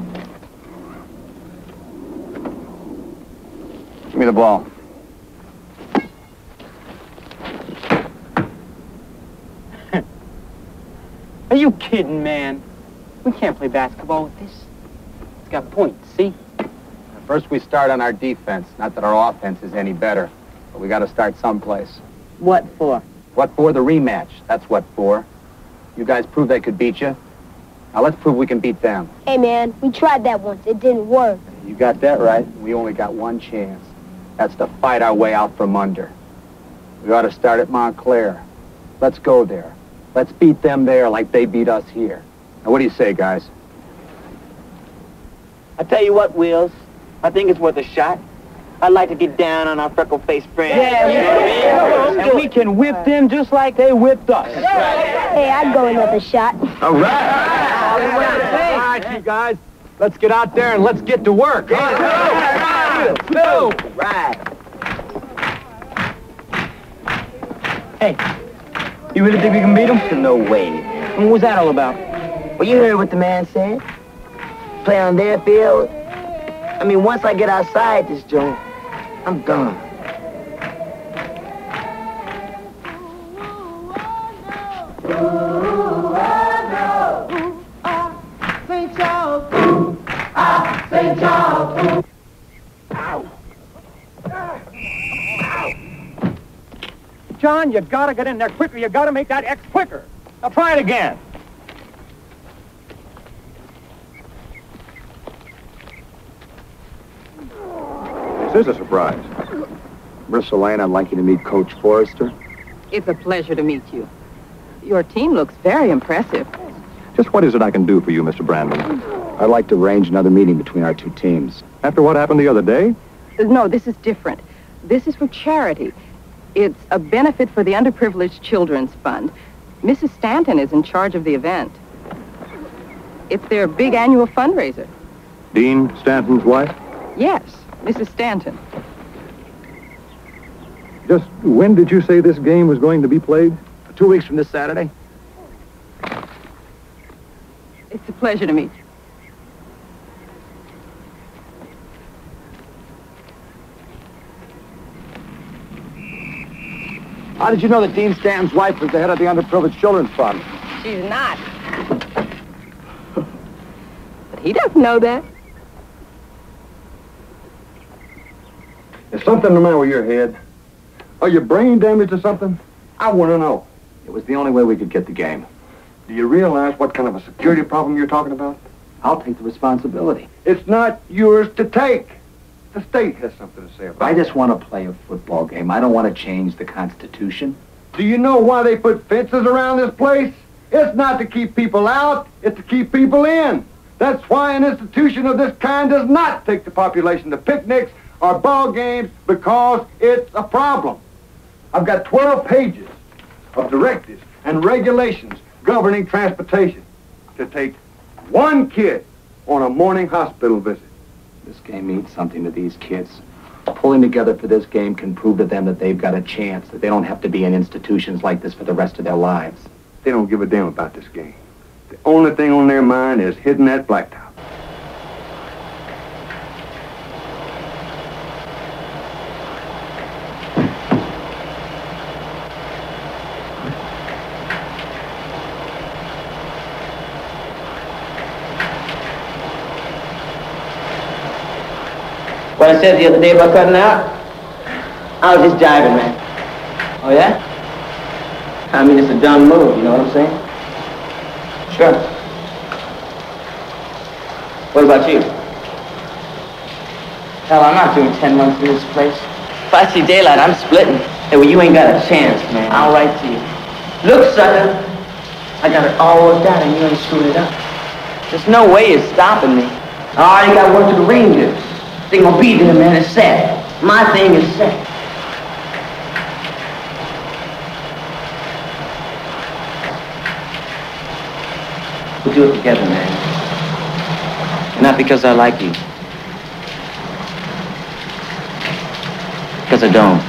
Give me the ball. Are you kidding, man? We can't play basketball with this. It's got points, see? First we start on our defense. Not that our offense is any better, but we got to start someplace. What for? What for? The rematch. That's what for. You guys proved they could beat you. Now let's prove we can beat them. Hey, man, we tried that once. It didn't work. You got that right. We only got one chance. That's to fight our way out from under. We ought to start at Montclair. Let's go there. Let's beat them there like they beat us here. Now, what do you say, guys? I tell you what, Wills. I think it's worth a shot. I'd like to get down on our freckle-faced friends. Yeah, yeah, yeah. And we can whip them just like they whipped us. Hey, I'd go another shot. All right. All right, you guys. Let's get out there and let's get to work. Let's go. Right. Hey, you really think we can beat them? No way. And what's that all about? Well, you heard what the man said. Play on their field. I mean, once I get outside this joint, I'm done. Saint Charles. Ooh, ah, Saint Charles. Ooh. Ow. John, you gotta get in there quicker. You gotta make that X quicker. Now try it again. This is a surprise. Miss Elaine, I'd like you to meet Coach Forrester. It's a pleasure to meet you. Your team looks very impressive. Just what is it I can do for you, Mister Brandon? I'd like to arrange another meeting between our two teams. After what happened the other day? No, this is different. This is for charity. It's a benefit for the Underprivileged Children's Fund. Missus Stanton is in charge of the event. It's their big annual fundraiser. Dean Stanton's wife? Yes, Missus Stanton. Just when did you say this game was going to be played? Two weeks from this Saturday. It's a pleasure to meet you. How did you know that Dean Stanton's wife was the head of the Underprivileged Children's Fund? She's not. But he doesn't know that. Is something the matter with your head? Are you brain damaged or something? I want to know. It was the only way we could get the game. Do you realize what kind of a security problem you're talking about? I'll take the responsibility. It's not yours to take. The state has something to say about I it. just want to play a football game. I don't want to change the Constitution. Do you know why they put fences around this place? It's not to keep people out, it's to keep people in. That's why an institution of this kind does not take the population to picnics or ball games, because it's a problem. I've got twelve pages of directives and regulations governing transportation to take one kid on a morning hospital visit. This game means something to these kids. Pulling together for this game can prove to them that they've got a chance, that they don't have to be in institutions like this for the rest of their lives. They don't give a damn about this game. The only thing on their mind is hitting that blacktop. What I said the other day about cutting out? I was just jiving, man. Oh, yeah? I mean, it's a dumb move, you know what I'm saying? Sure. What about you? Hell, I'm not doing ten months in this place. If I see daylight, I'm splitting. Hey, well, you ain't got a chance, man. I'll write to you. Look, sucker, I got it all worked out and you ain't screwing it up. There's no way you're stopping me. Oh, you got work to the Rangers. Thing gonna be there, man. It's set. My thing is set. We'll do it together, man. And not because I like you. Because I don't.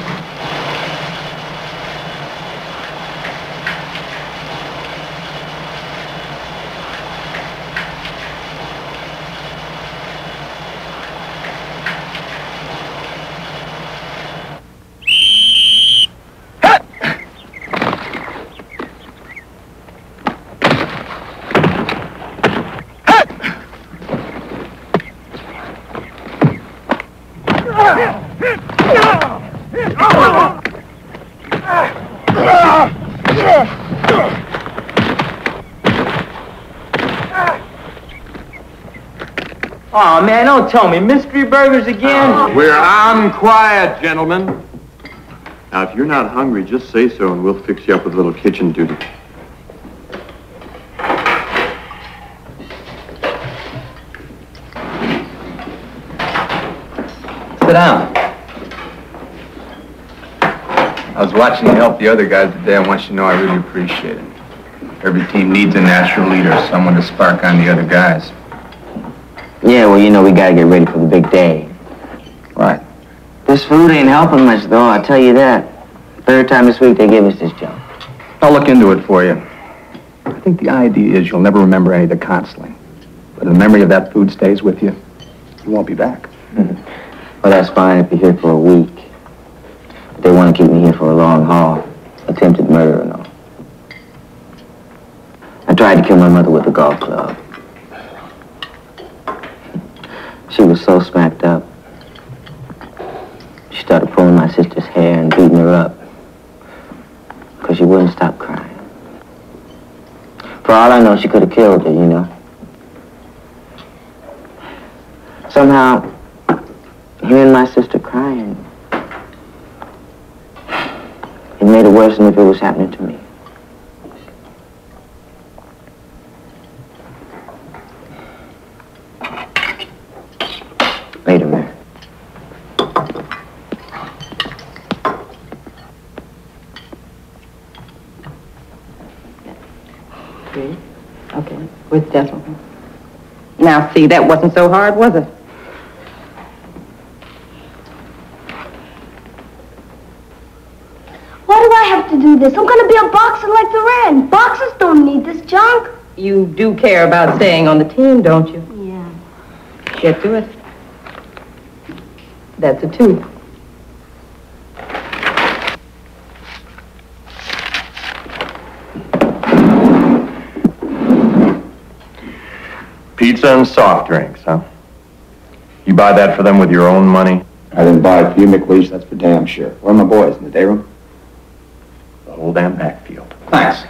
Oh, man, don't tell me. Mystery burgers again? We're on quiet, gentlemen. Now, if you're not hungry, just say so and we'll fix you up with a little kitchen duty. Sit down. I was watching you help the other guys today. I want you to know I really appreciate it. Every team needs a natural leader, someone to spark on the other guys. Yeah, well, you know, we gotta get ready for the big day. Right. This food ain't helping much, though, I'll tell you that. Third time this week they gave us this junk. I'll look into it for you. I think the idea is you'll never remember any of the counseling. But if the memory of that food stays with you, you won't be back. Well, that's fine if you're here for a week. But they want to keep me here for a long haul. Attempted murder and all. tried to kill my mother with a golf club. She was so smacked up. She started pulling my sister's hair and beating her up because she wouldn't stop crying. For all I know, she could have killed her, you know. Somehow, hearing my sister crying, it made it worse than if it was happening to me. Wait a minute. Okay. Okay. With decimal. Now, see, that wasn't so hard, was it? Why do I have to do this? I'm gonna be a boxer like Duran. Boxers don't need this junk. You do care about staying on the team, don't you? Yeah. Get to it. That's a two. Pizza and soft drinks, huh? You buy that for them with your own money? I didn't buy it for you, McLeish, that's for damn sure. Where are my boys, in the day room? The whole damn backfield. Thanks.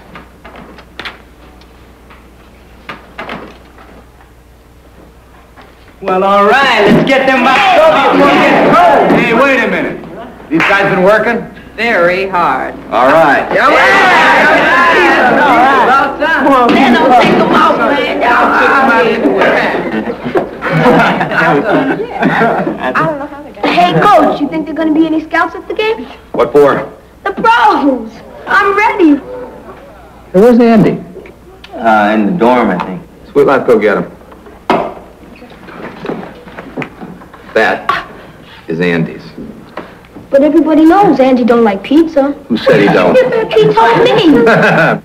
Well, all right, let's get them back. Hey, wait a minute. These guys been working? Very hard. All right. Yeah, well done. Man, don't take them out, man. Hey, Coach, you think there are gonna be any scouts at the game? What for? The pros. I'm ready. Hey, where's Andy? Uh, in the dorm, I think. Sweet Life, go get him. That is Andy's. But everybody knows Andy don't like pizza. Who said he don't? He told me.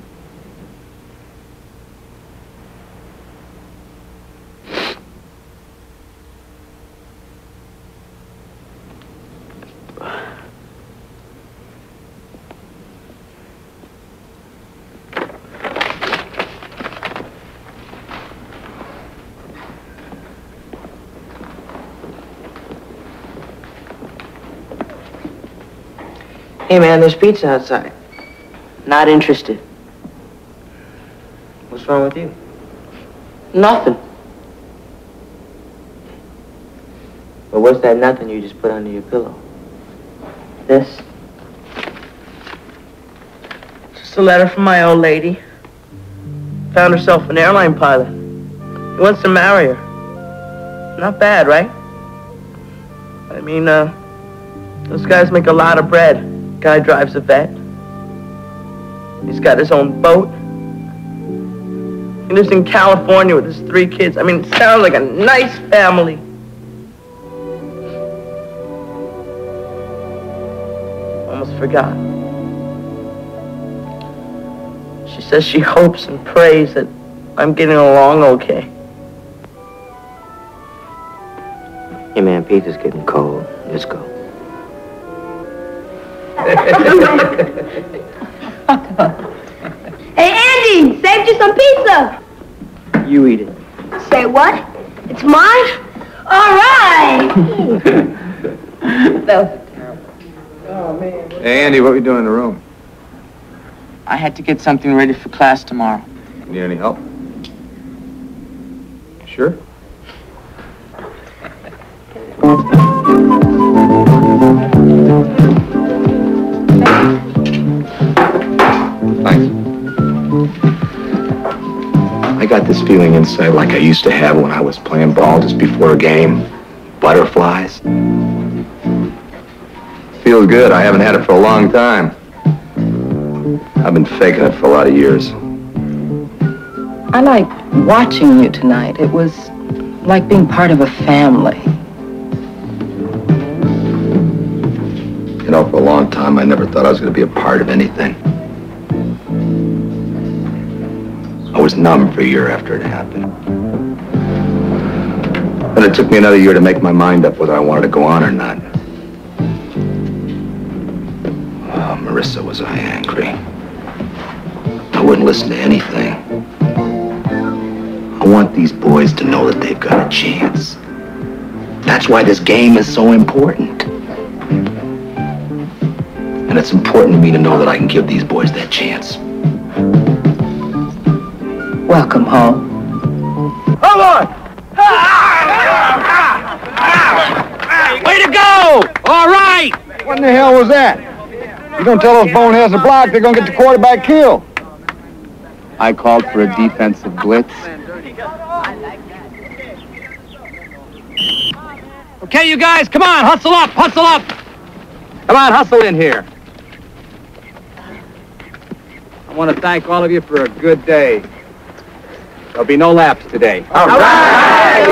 Hey, man, there's pizza outside. Not interested. What's wrong with you? Nothing. But what's that nothing you just put under your pillow? This? Just a letter from my old lady. Found herself an airline pilot. He wants to marry her. Not bad, right? I mean, uh, those guys make a lot of bread. Guy drives a vet. He's got his own boat. He lives in California with his three kids. I mean, it sounds like a nice family. Almost forgot. She says she hopes and prays that I'm getting along okay. Hey, man, pizza's getting cold. Let's go. Hey, Andy, saved you some pizza. You eat it. Say what? It's mine? All right. That was terrible. Oh, man. Hey, Andy, what are we doing in the room? I had to get something ready for class tomorrow. Need any help? Sure. Thanks. I got this feeling inside like I used to have when I was playing ball just before a game. Butterflies. Feels good. I haven't had it for a long time. I've been faking it for a lot of years. I like watching you tonight. It was like being part of a family. You know, for a long time, I never thought I was going to be a part of anything. I was numb for a year after it happened. Then it took me another year to make my mind up whether I wanted to go on or not. Oh, Marissa, was I angry. I wouldn't listen to anything. I want these boys to know that they've got a chance. That's why this game is so important. And it's important to me to know that I can give these boys that chance. Welcome home. Come on! Way to go! All right! What in the hell was that? You don't tell those boneheads to block, they're gonna get the quarterback killed. I called for a defensive blitz. Okay, you guys, come on, hustle up, hustle up! Come on, hustle in here. I want to thank all of you for a good day. There'll be no laps today. All right!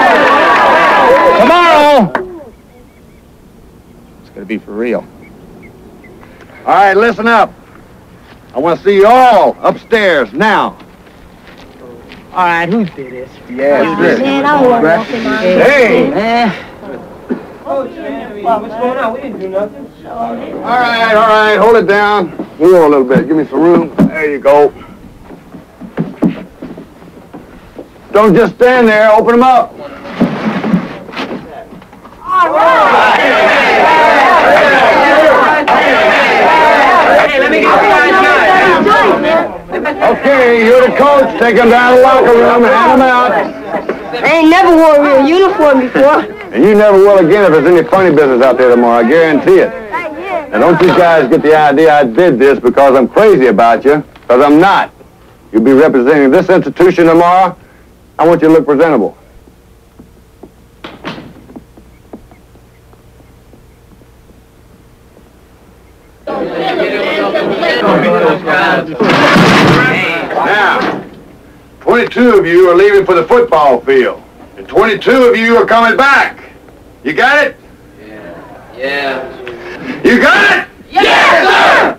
Tomorrow! It's gonna be for real. All right, listen up. I want to see you all upstairs now. All right, who did this? Yes, Man, I want to walk in my Hey! Man. What's going on? We didn't do nothing. All right, all right, hold it down. Move on a little bit. Give me some room. There you go. Don't just stand there. Open them up. All right. Hey, let me get Okay, you're the coach. Take them down to the locker room and hand them out. I ain't never wore a real uniform before. And you never will again if there's any funny business out there tomorrow. I guarantee it. Now, don't you guys get the idea I did this because I'm crazy about you, because I'm not. You'll be representing this institution tomorrow. I want you to look presentable. Now, twenty-two of you are leaving for the football field, and twenty-two of you are coming back. You got it? Yeah. Yeah. You got it? Yes, sir!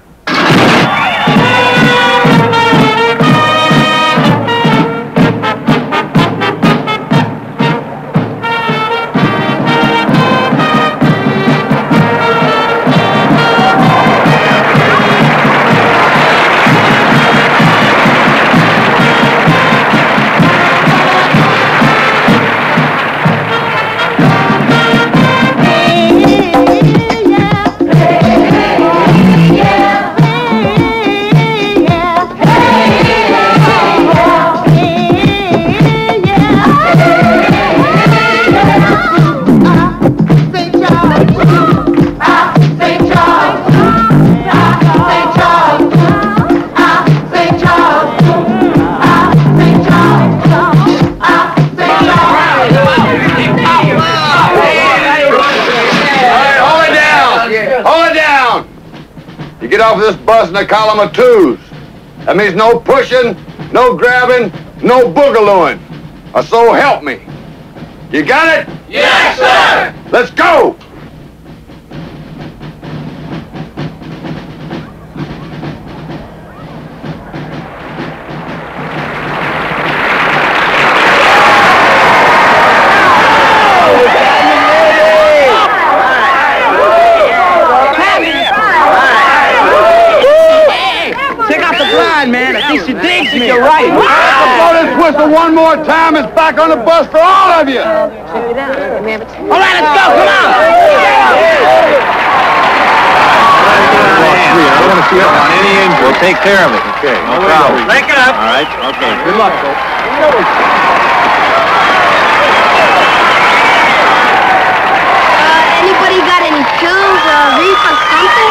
Get off this bus in a column of twos. That means no pushing, no grabbing, no boogalooing. Or so help me. You got it? Yes, sir! Let's go! Man, I think she digs me. You're right. Blow this whistle one more time. It's back on the bus for all of you. All right, let's go. Come on. I don't want to see it on any end. We'll take care of it. Okay, no problem. Break it up. All right. Okay. Good luck, folks. Uh, anybody got any pills or reef or something?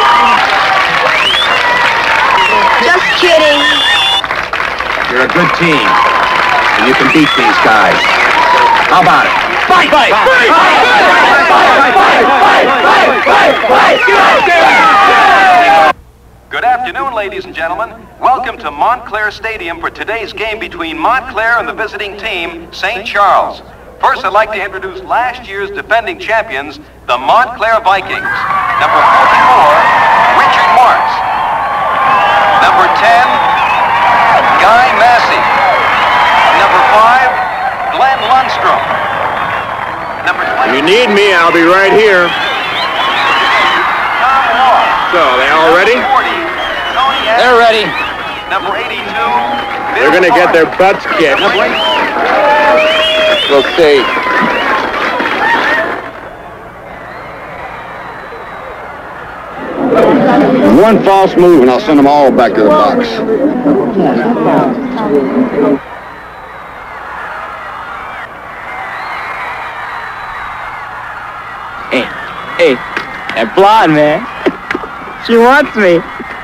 Just kidding. You're a good team. And you can beat these guys. How about it? Fight! Fight! Fight! Fight! Fight! Fight! Fight! Good afternoon, ladies and gentlemen. Welcome to Montclair Stadium for today's game between Montclair and the visiting team, Saint Charles. First, I'd like to introduce last year's defending champions, the Montclair Vikings. Number forty-four, Richard Marks. Number ten, Guy Massey. Number five, Glenn Lundstrom. Number twenty. You need me, I'll be right here. So, they all ready? They're ready. Number eighty-two, They're gonna get their butts kicked. We'll see. One false move and I'll send them all back to the box. Hey, hey, that blonde, man. She wants me.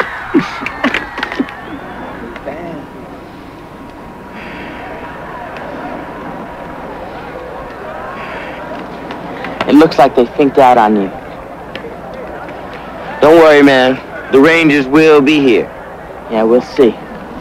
It looks like they finked out on you. Don't worry, man. The Rangers will be here. Yeah, we'll see.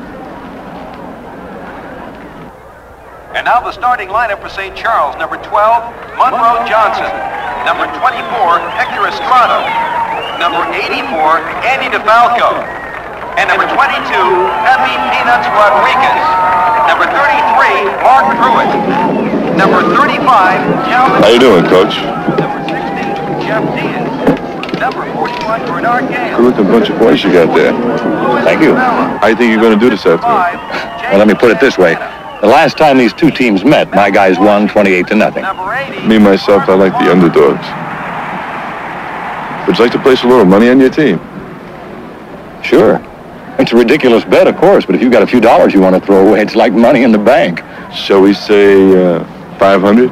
And now the starting lineup for Saint Charles. Number twelve, Monroe Johnson. Number twenty-four, Hector Estrada. Number eighty-four, Andy DeFalco. And number twenty-two, Pepe Peanuts Rodriguez. Number thirty-three, Mark Pruitt. Number thirty-five, Calvin... How you doing, Coach? Number sixteen, Jeff Diaz. Number forty-one, Bernard Gale. Good looking bunch of boys you got there. Thank you. How do you think you're going to do this afternoon? Well, let me put it this way. The last time these two teams met, my guys won twenty-eight to nothing. Me, myself, I like the underdogs. Would you like to place a little money on your team? Sure. It's a ridiculous bet, of course, but if you've got a few dollars you want to throw away, it's like money in the bank. Shall we say uh, five hundred?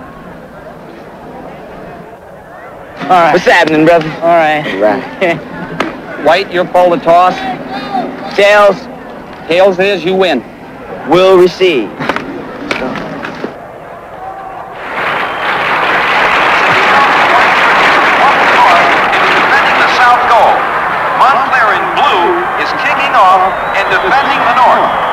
All right. What's happening, brother? All right. Right. White, you'll call the toss. Tails. Tails is, you win. Will receive. Defending the south goal. Montclair in blue is kicking off and defending the north.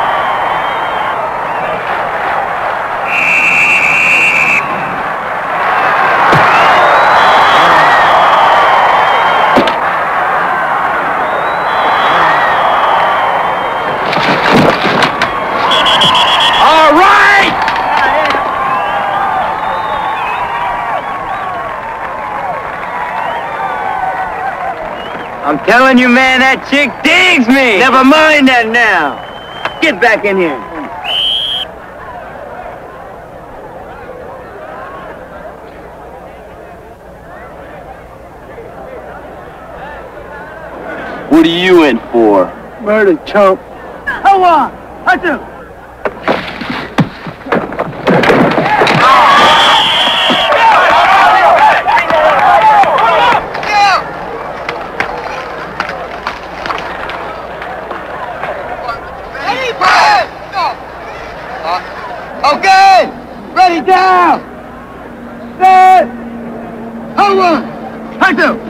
I'm telling you, man, that chick digs me. Never mind that now. Get back in here. What are you in for? Murder, chump. Hold on. Hut you. Okay, ready down. Set. Hold on. Hut you.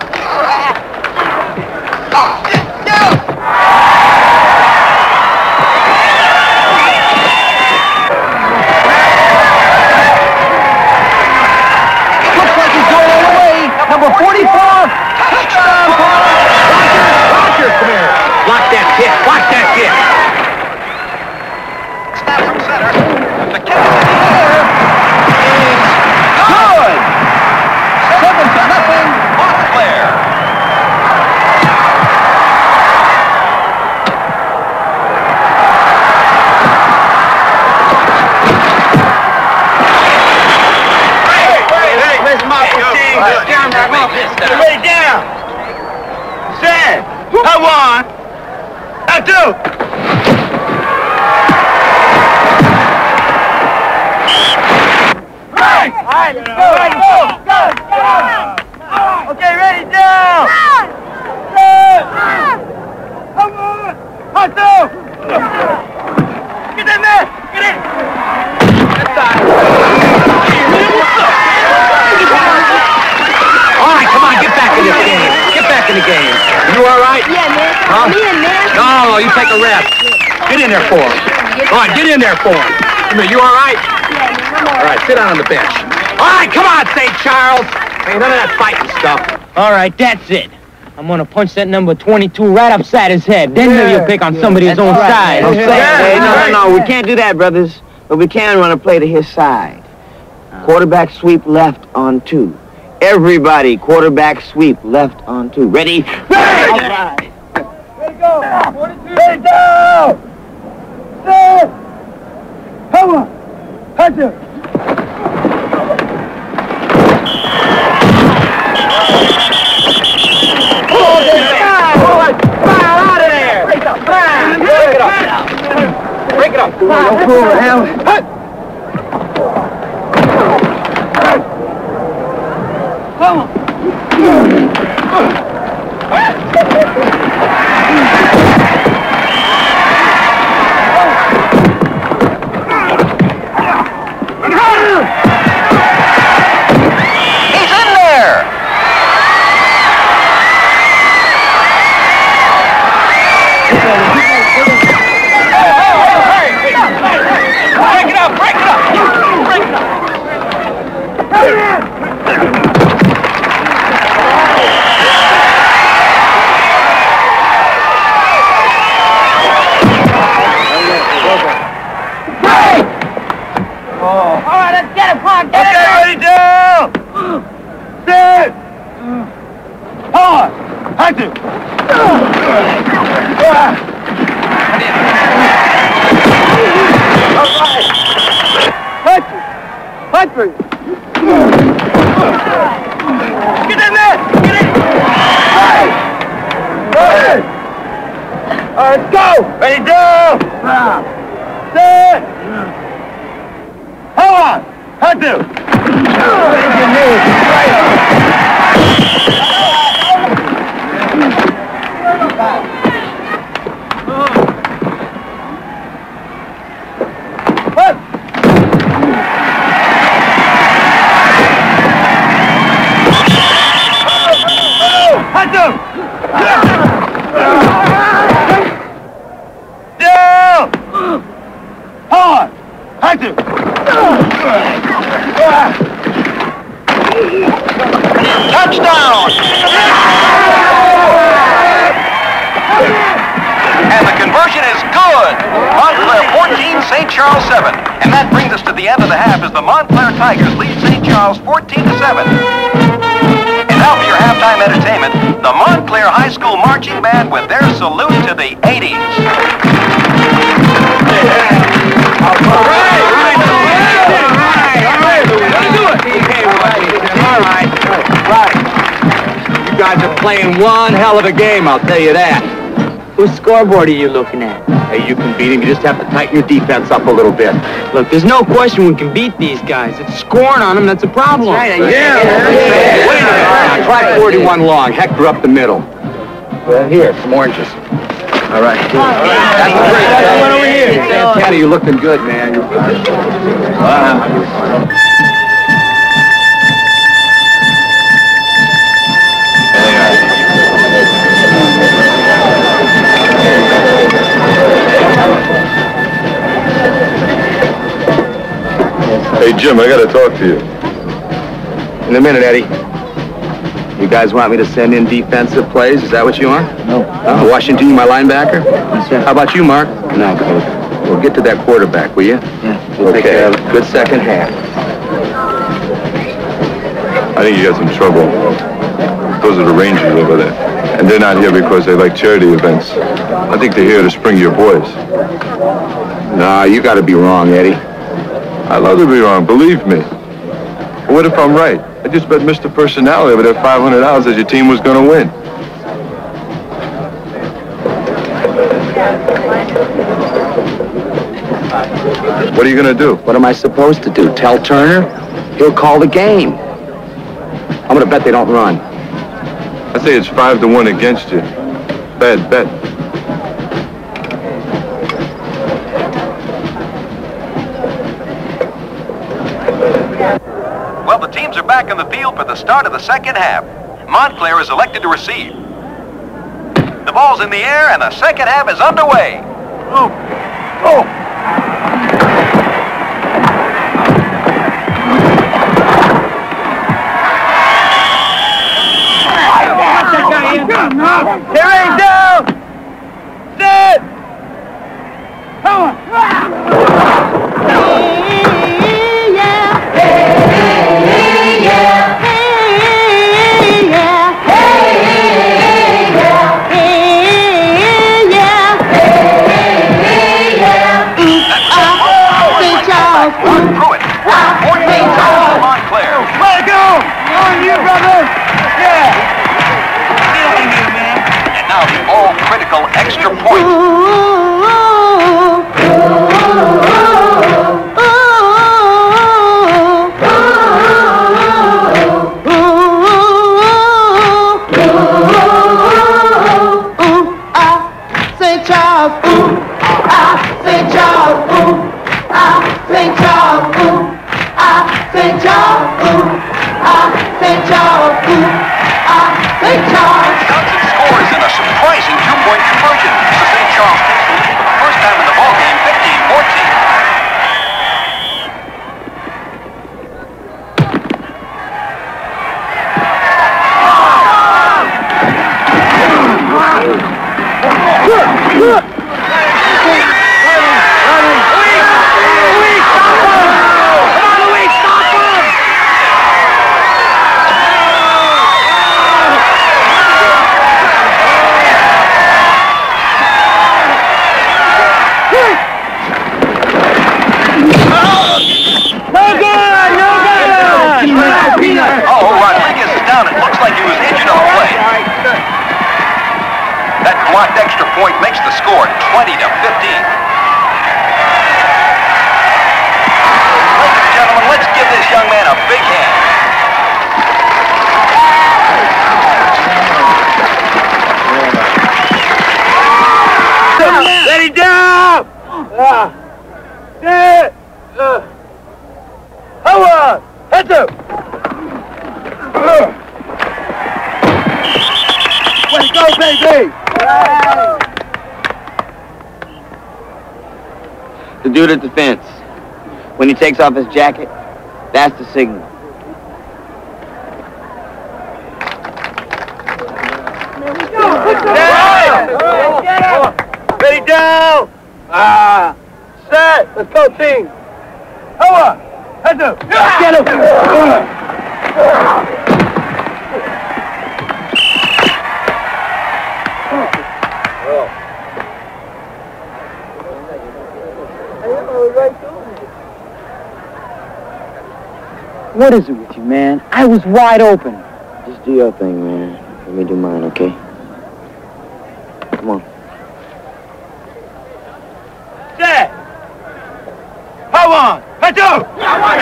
Number forty-four. Touchdown, Paul. Rogers, come here. Watch that kick. Watch that kick. Snap from center. The kick in the air is good. Seven to nothing, Montclair. Lay down. Set. I won. I do. Right. All right, let's go. Go. Go. Okay, ready down. Set. Come on. I do. Get in there. Get in. All right, come on, get back in this game. Get back in the game. You all right? Yeah, man. Huh? I'm in, man. No, you take a rest. Get in there for him. All right, get in there for him. Come here, you all right? Yeah, man, I'm all All right, sit down on the bench. All right, come on, Saint Charles. Hey, none of that fighting stuff. All right, that's it. I'm gonna punch that number twenty-two right upside his head. Then maybe he'll pick on somebody his own side. Hey, hey, no, no, no, we can't do that, brothers. But we can run a play to his side. Quarterback sweep left on two. Everybody, quarterback sweep left on two. Ready? Ready! All right. Ready go. forty-two. Ready down. Set. Come on. do. Pull it! Fire out of there! Break it up! Break it up! Break it up! Don't fool around. Come on. He's in there! Break it up! Break it up! Break it up! All right, let's get him, Punk. Get Okay, ready, down! Sit. Hold on. I do. All right. Punch it. Punch for you. Get in there. Get in. Hey. Hey. All right, let's go. Ready, down! Sit. Hold on. I do. Down! Hold on. I do. Touchdown! And the conversion is good. Montclair fourteen, Saint Charles seven. And that brings us to the end of the half as the Montclair Tigers lead Saint Charles fourteen to seven. And now for your halftime entertainment, the Montclair High School Marching Band with their salute to the eighties. All right, right. You guys are playing one hell of a game, I'll tell you that. Whose scoreboard are you looking at? Hey, you can beat him. You just have to tighten your defense up a little bit. Look, there's no question we can beat these guys. It's scoring on them that's a problem. Yeah. yeah. Wait a minute. Try forty-one long. Hector up the middle. Well, here, some oranges. All right. That's great. That's one over here. Santana, you're looking good, man. You're wow. Hey, Jim, I gotta talk to you. In a minute, Eddie. You guys want me to send in defensive plays? Is that what you want? No. Uh, Washington, you my linebacker? Yes, sir. How about you, Mark? No, Coach. Well, get to that quarterback, will you? Yeah. We'll take care of it. Good second half. I think you got some trouble. Those are the Rangers over there. And they're not here because they like charity events. I think they're here to spring your boys. Nah, you gotta be wrong, Eddie. I'd love to be wrong, believe me. But what if I'm right? I just bet Mister Personality over there five hundred dollars that your team was going to win. What are you going to do? What am I supposed to do? Tell Turner? He'll call the game. I'm gonna bet they don't run. I say it's five to one against you. Bad bet. Well, the teams are back in the field for the start of the second half. Montclair is elected to receive. The ball's in the air, and the second half is underway. Oh! Oh! Here ain't down! Sit! Come on! Through it. extra point. Saint Charles, ooh, ah, Saint Charles, ooh, ah, Saint Charles, ooh, ah, Saint Charles, ooh, ah, Saint Charles, ooh, ah, Saint Charles. Johnson scores in a surprising two-point conversion. The Saint Charles takes the lead for the first time in the ballgame, fifteen fourteen. Oh, Rodriguez is down. It looks like he was injured on the play. That blocked extra point makes the score twenty to fifteen. Ladies and gentlemen, let's give this young man a big hand. Let it down! Ah. Yeah. Uh. Howard! Heads up! Way to go, baby! The dude at the fence. When he takes off his jacket, that's the signal. Down! Ready down! Ah! Set! Let's go, team! Howard! Heads up! Get him! What is it with you, man? I was wide open. Just do your thing, man. Let me do mine, okay? Come on. Set! Howard! Heads up!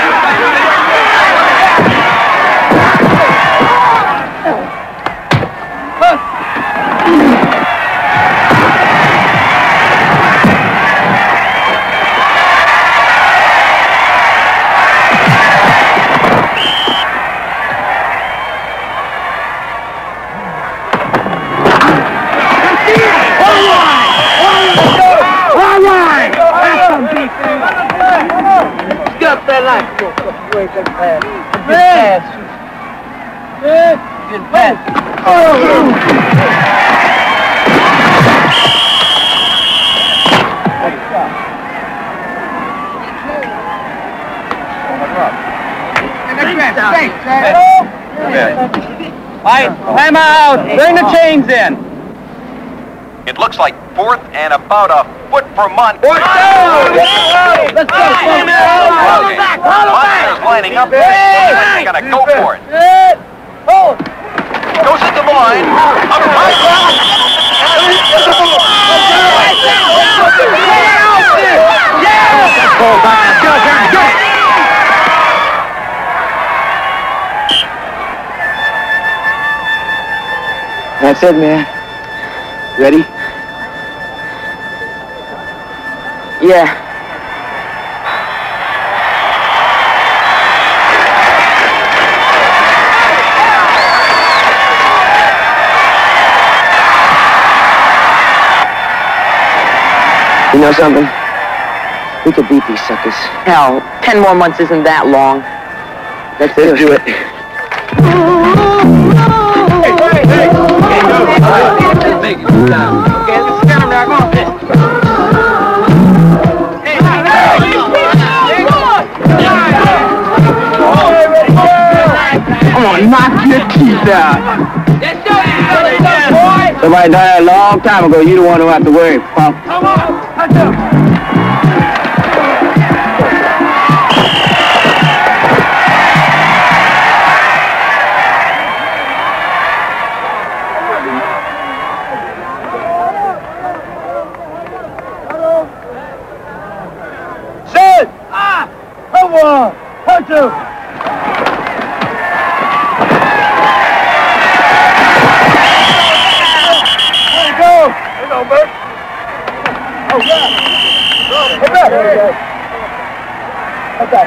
Get up that line. Go, go, wait, that pass. Good pass. Good. Good pass. Oh! All right, time out. Bring the chains in. It looks like fourth and about a foot for Montclair. Let's go. Montclair's lining up. They're going to go for it. Hold. Goes into the line. Up That's it, man. Ready? Yeah. You know something? We could beat these suckers. Hell, ten more months isn't that long. Let's do it. Do it. Okay, let's get him now. Come on. Come on, knock your teeth out. Somebody died a long time ago. You the one who have to worry, punk. Come on. Touch up. Come on! Touch him! There you go! There you go, Bert. Oh, yeah. Hey, back. Okay.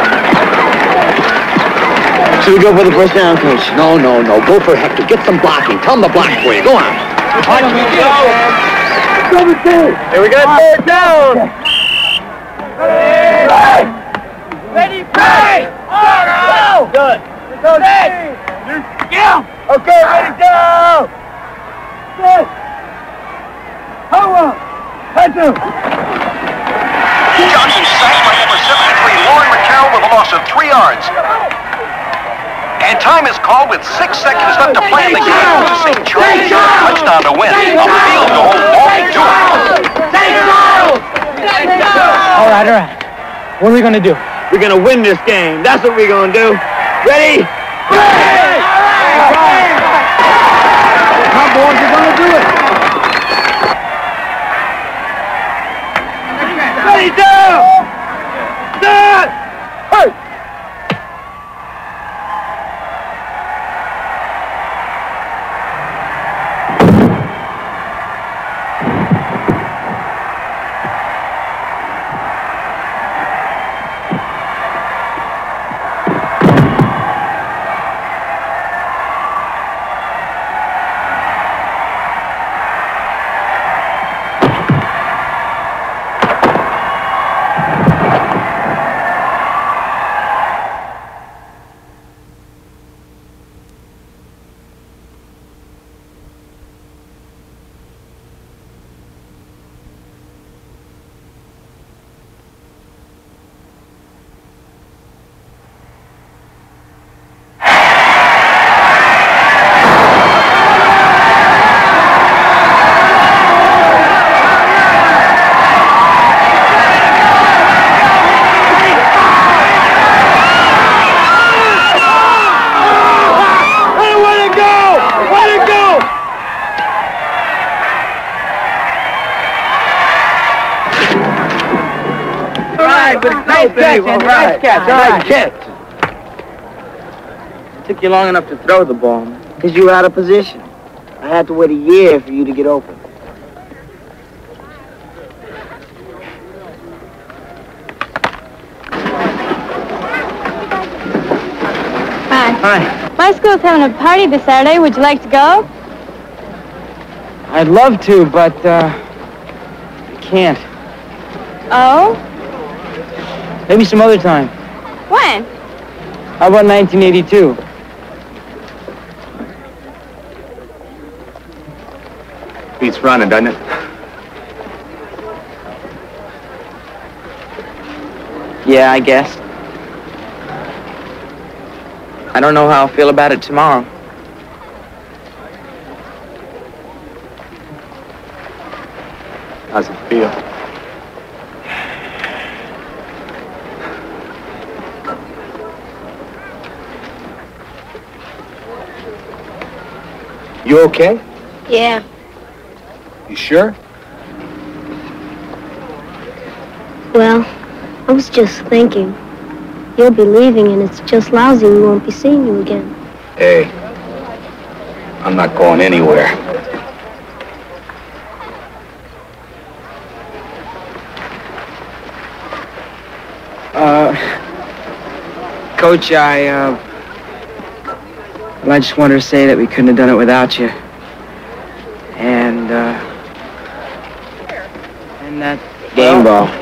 Should we go for the first down, Coach? No, no, no. Go for Hector. Get some blocking. Tell him to block for you. Go on. Watch me go. Number two. Here we go. Third down. Ready. Ready, play. All right. Good. Go, Ned. Yeah. Okay, ready, go. Good. Hold on. Head to. Johnson sacked by number seventy-three, Lauren McCarroll, with a loss of three yards. And time is called with six seconds left to play in the game. Saint Charles touchdown to win. A field goal won't do it. All right, all right. What are we gonna do? We're gonna win this game. That's what we're gonna do. Ready? My boys are gonna do it. Ready, down! Down! Hey! Nice catch, Andy. Nice catch. Nice catch. Took you long enough to throw the ball, because you were out of position. I had to wait a year for you to get open. Hi. Hi. My school's having a party this Saturday. Would you like to go? I'd love to, but, uh, I can't. Oh? Maybe some other time. When? How about nineteen eighty-two? Beats running, doesn't it? Yeah, I guess. I don't know how I'll feel about it tomorrow. How's it feel? You okay? Yeah. You sure? Well, I was just thinking. You'll be leaving and it's just lousy we won't be seeing you again. Hey, I'm not going anywhere. Uh, Coach, I, uh, well, I just wanted to say that we couldn't have done it without you. And, uh, and that... Game well, ball.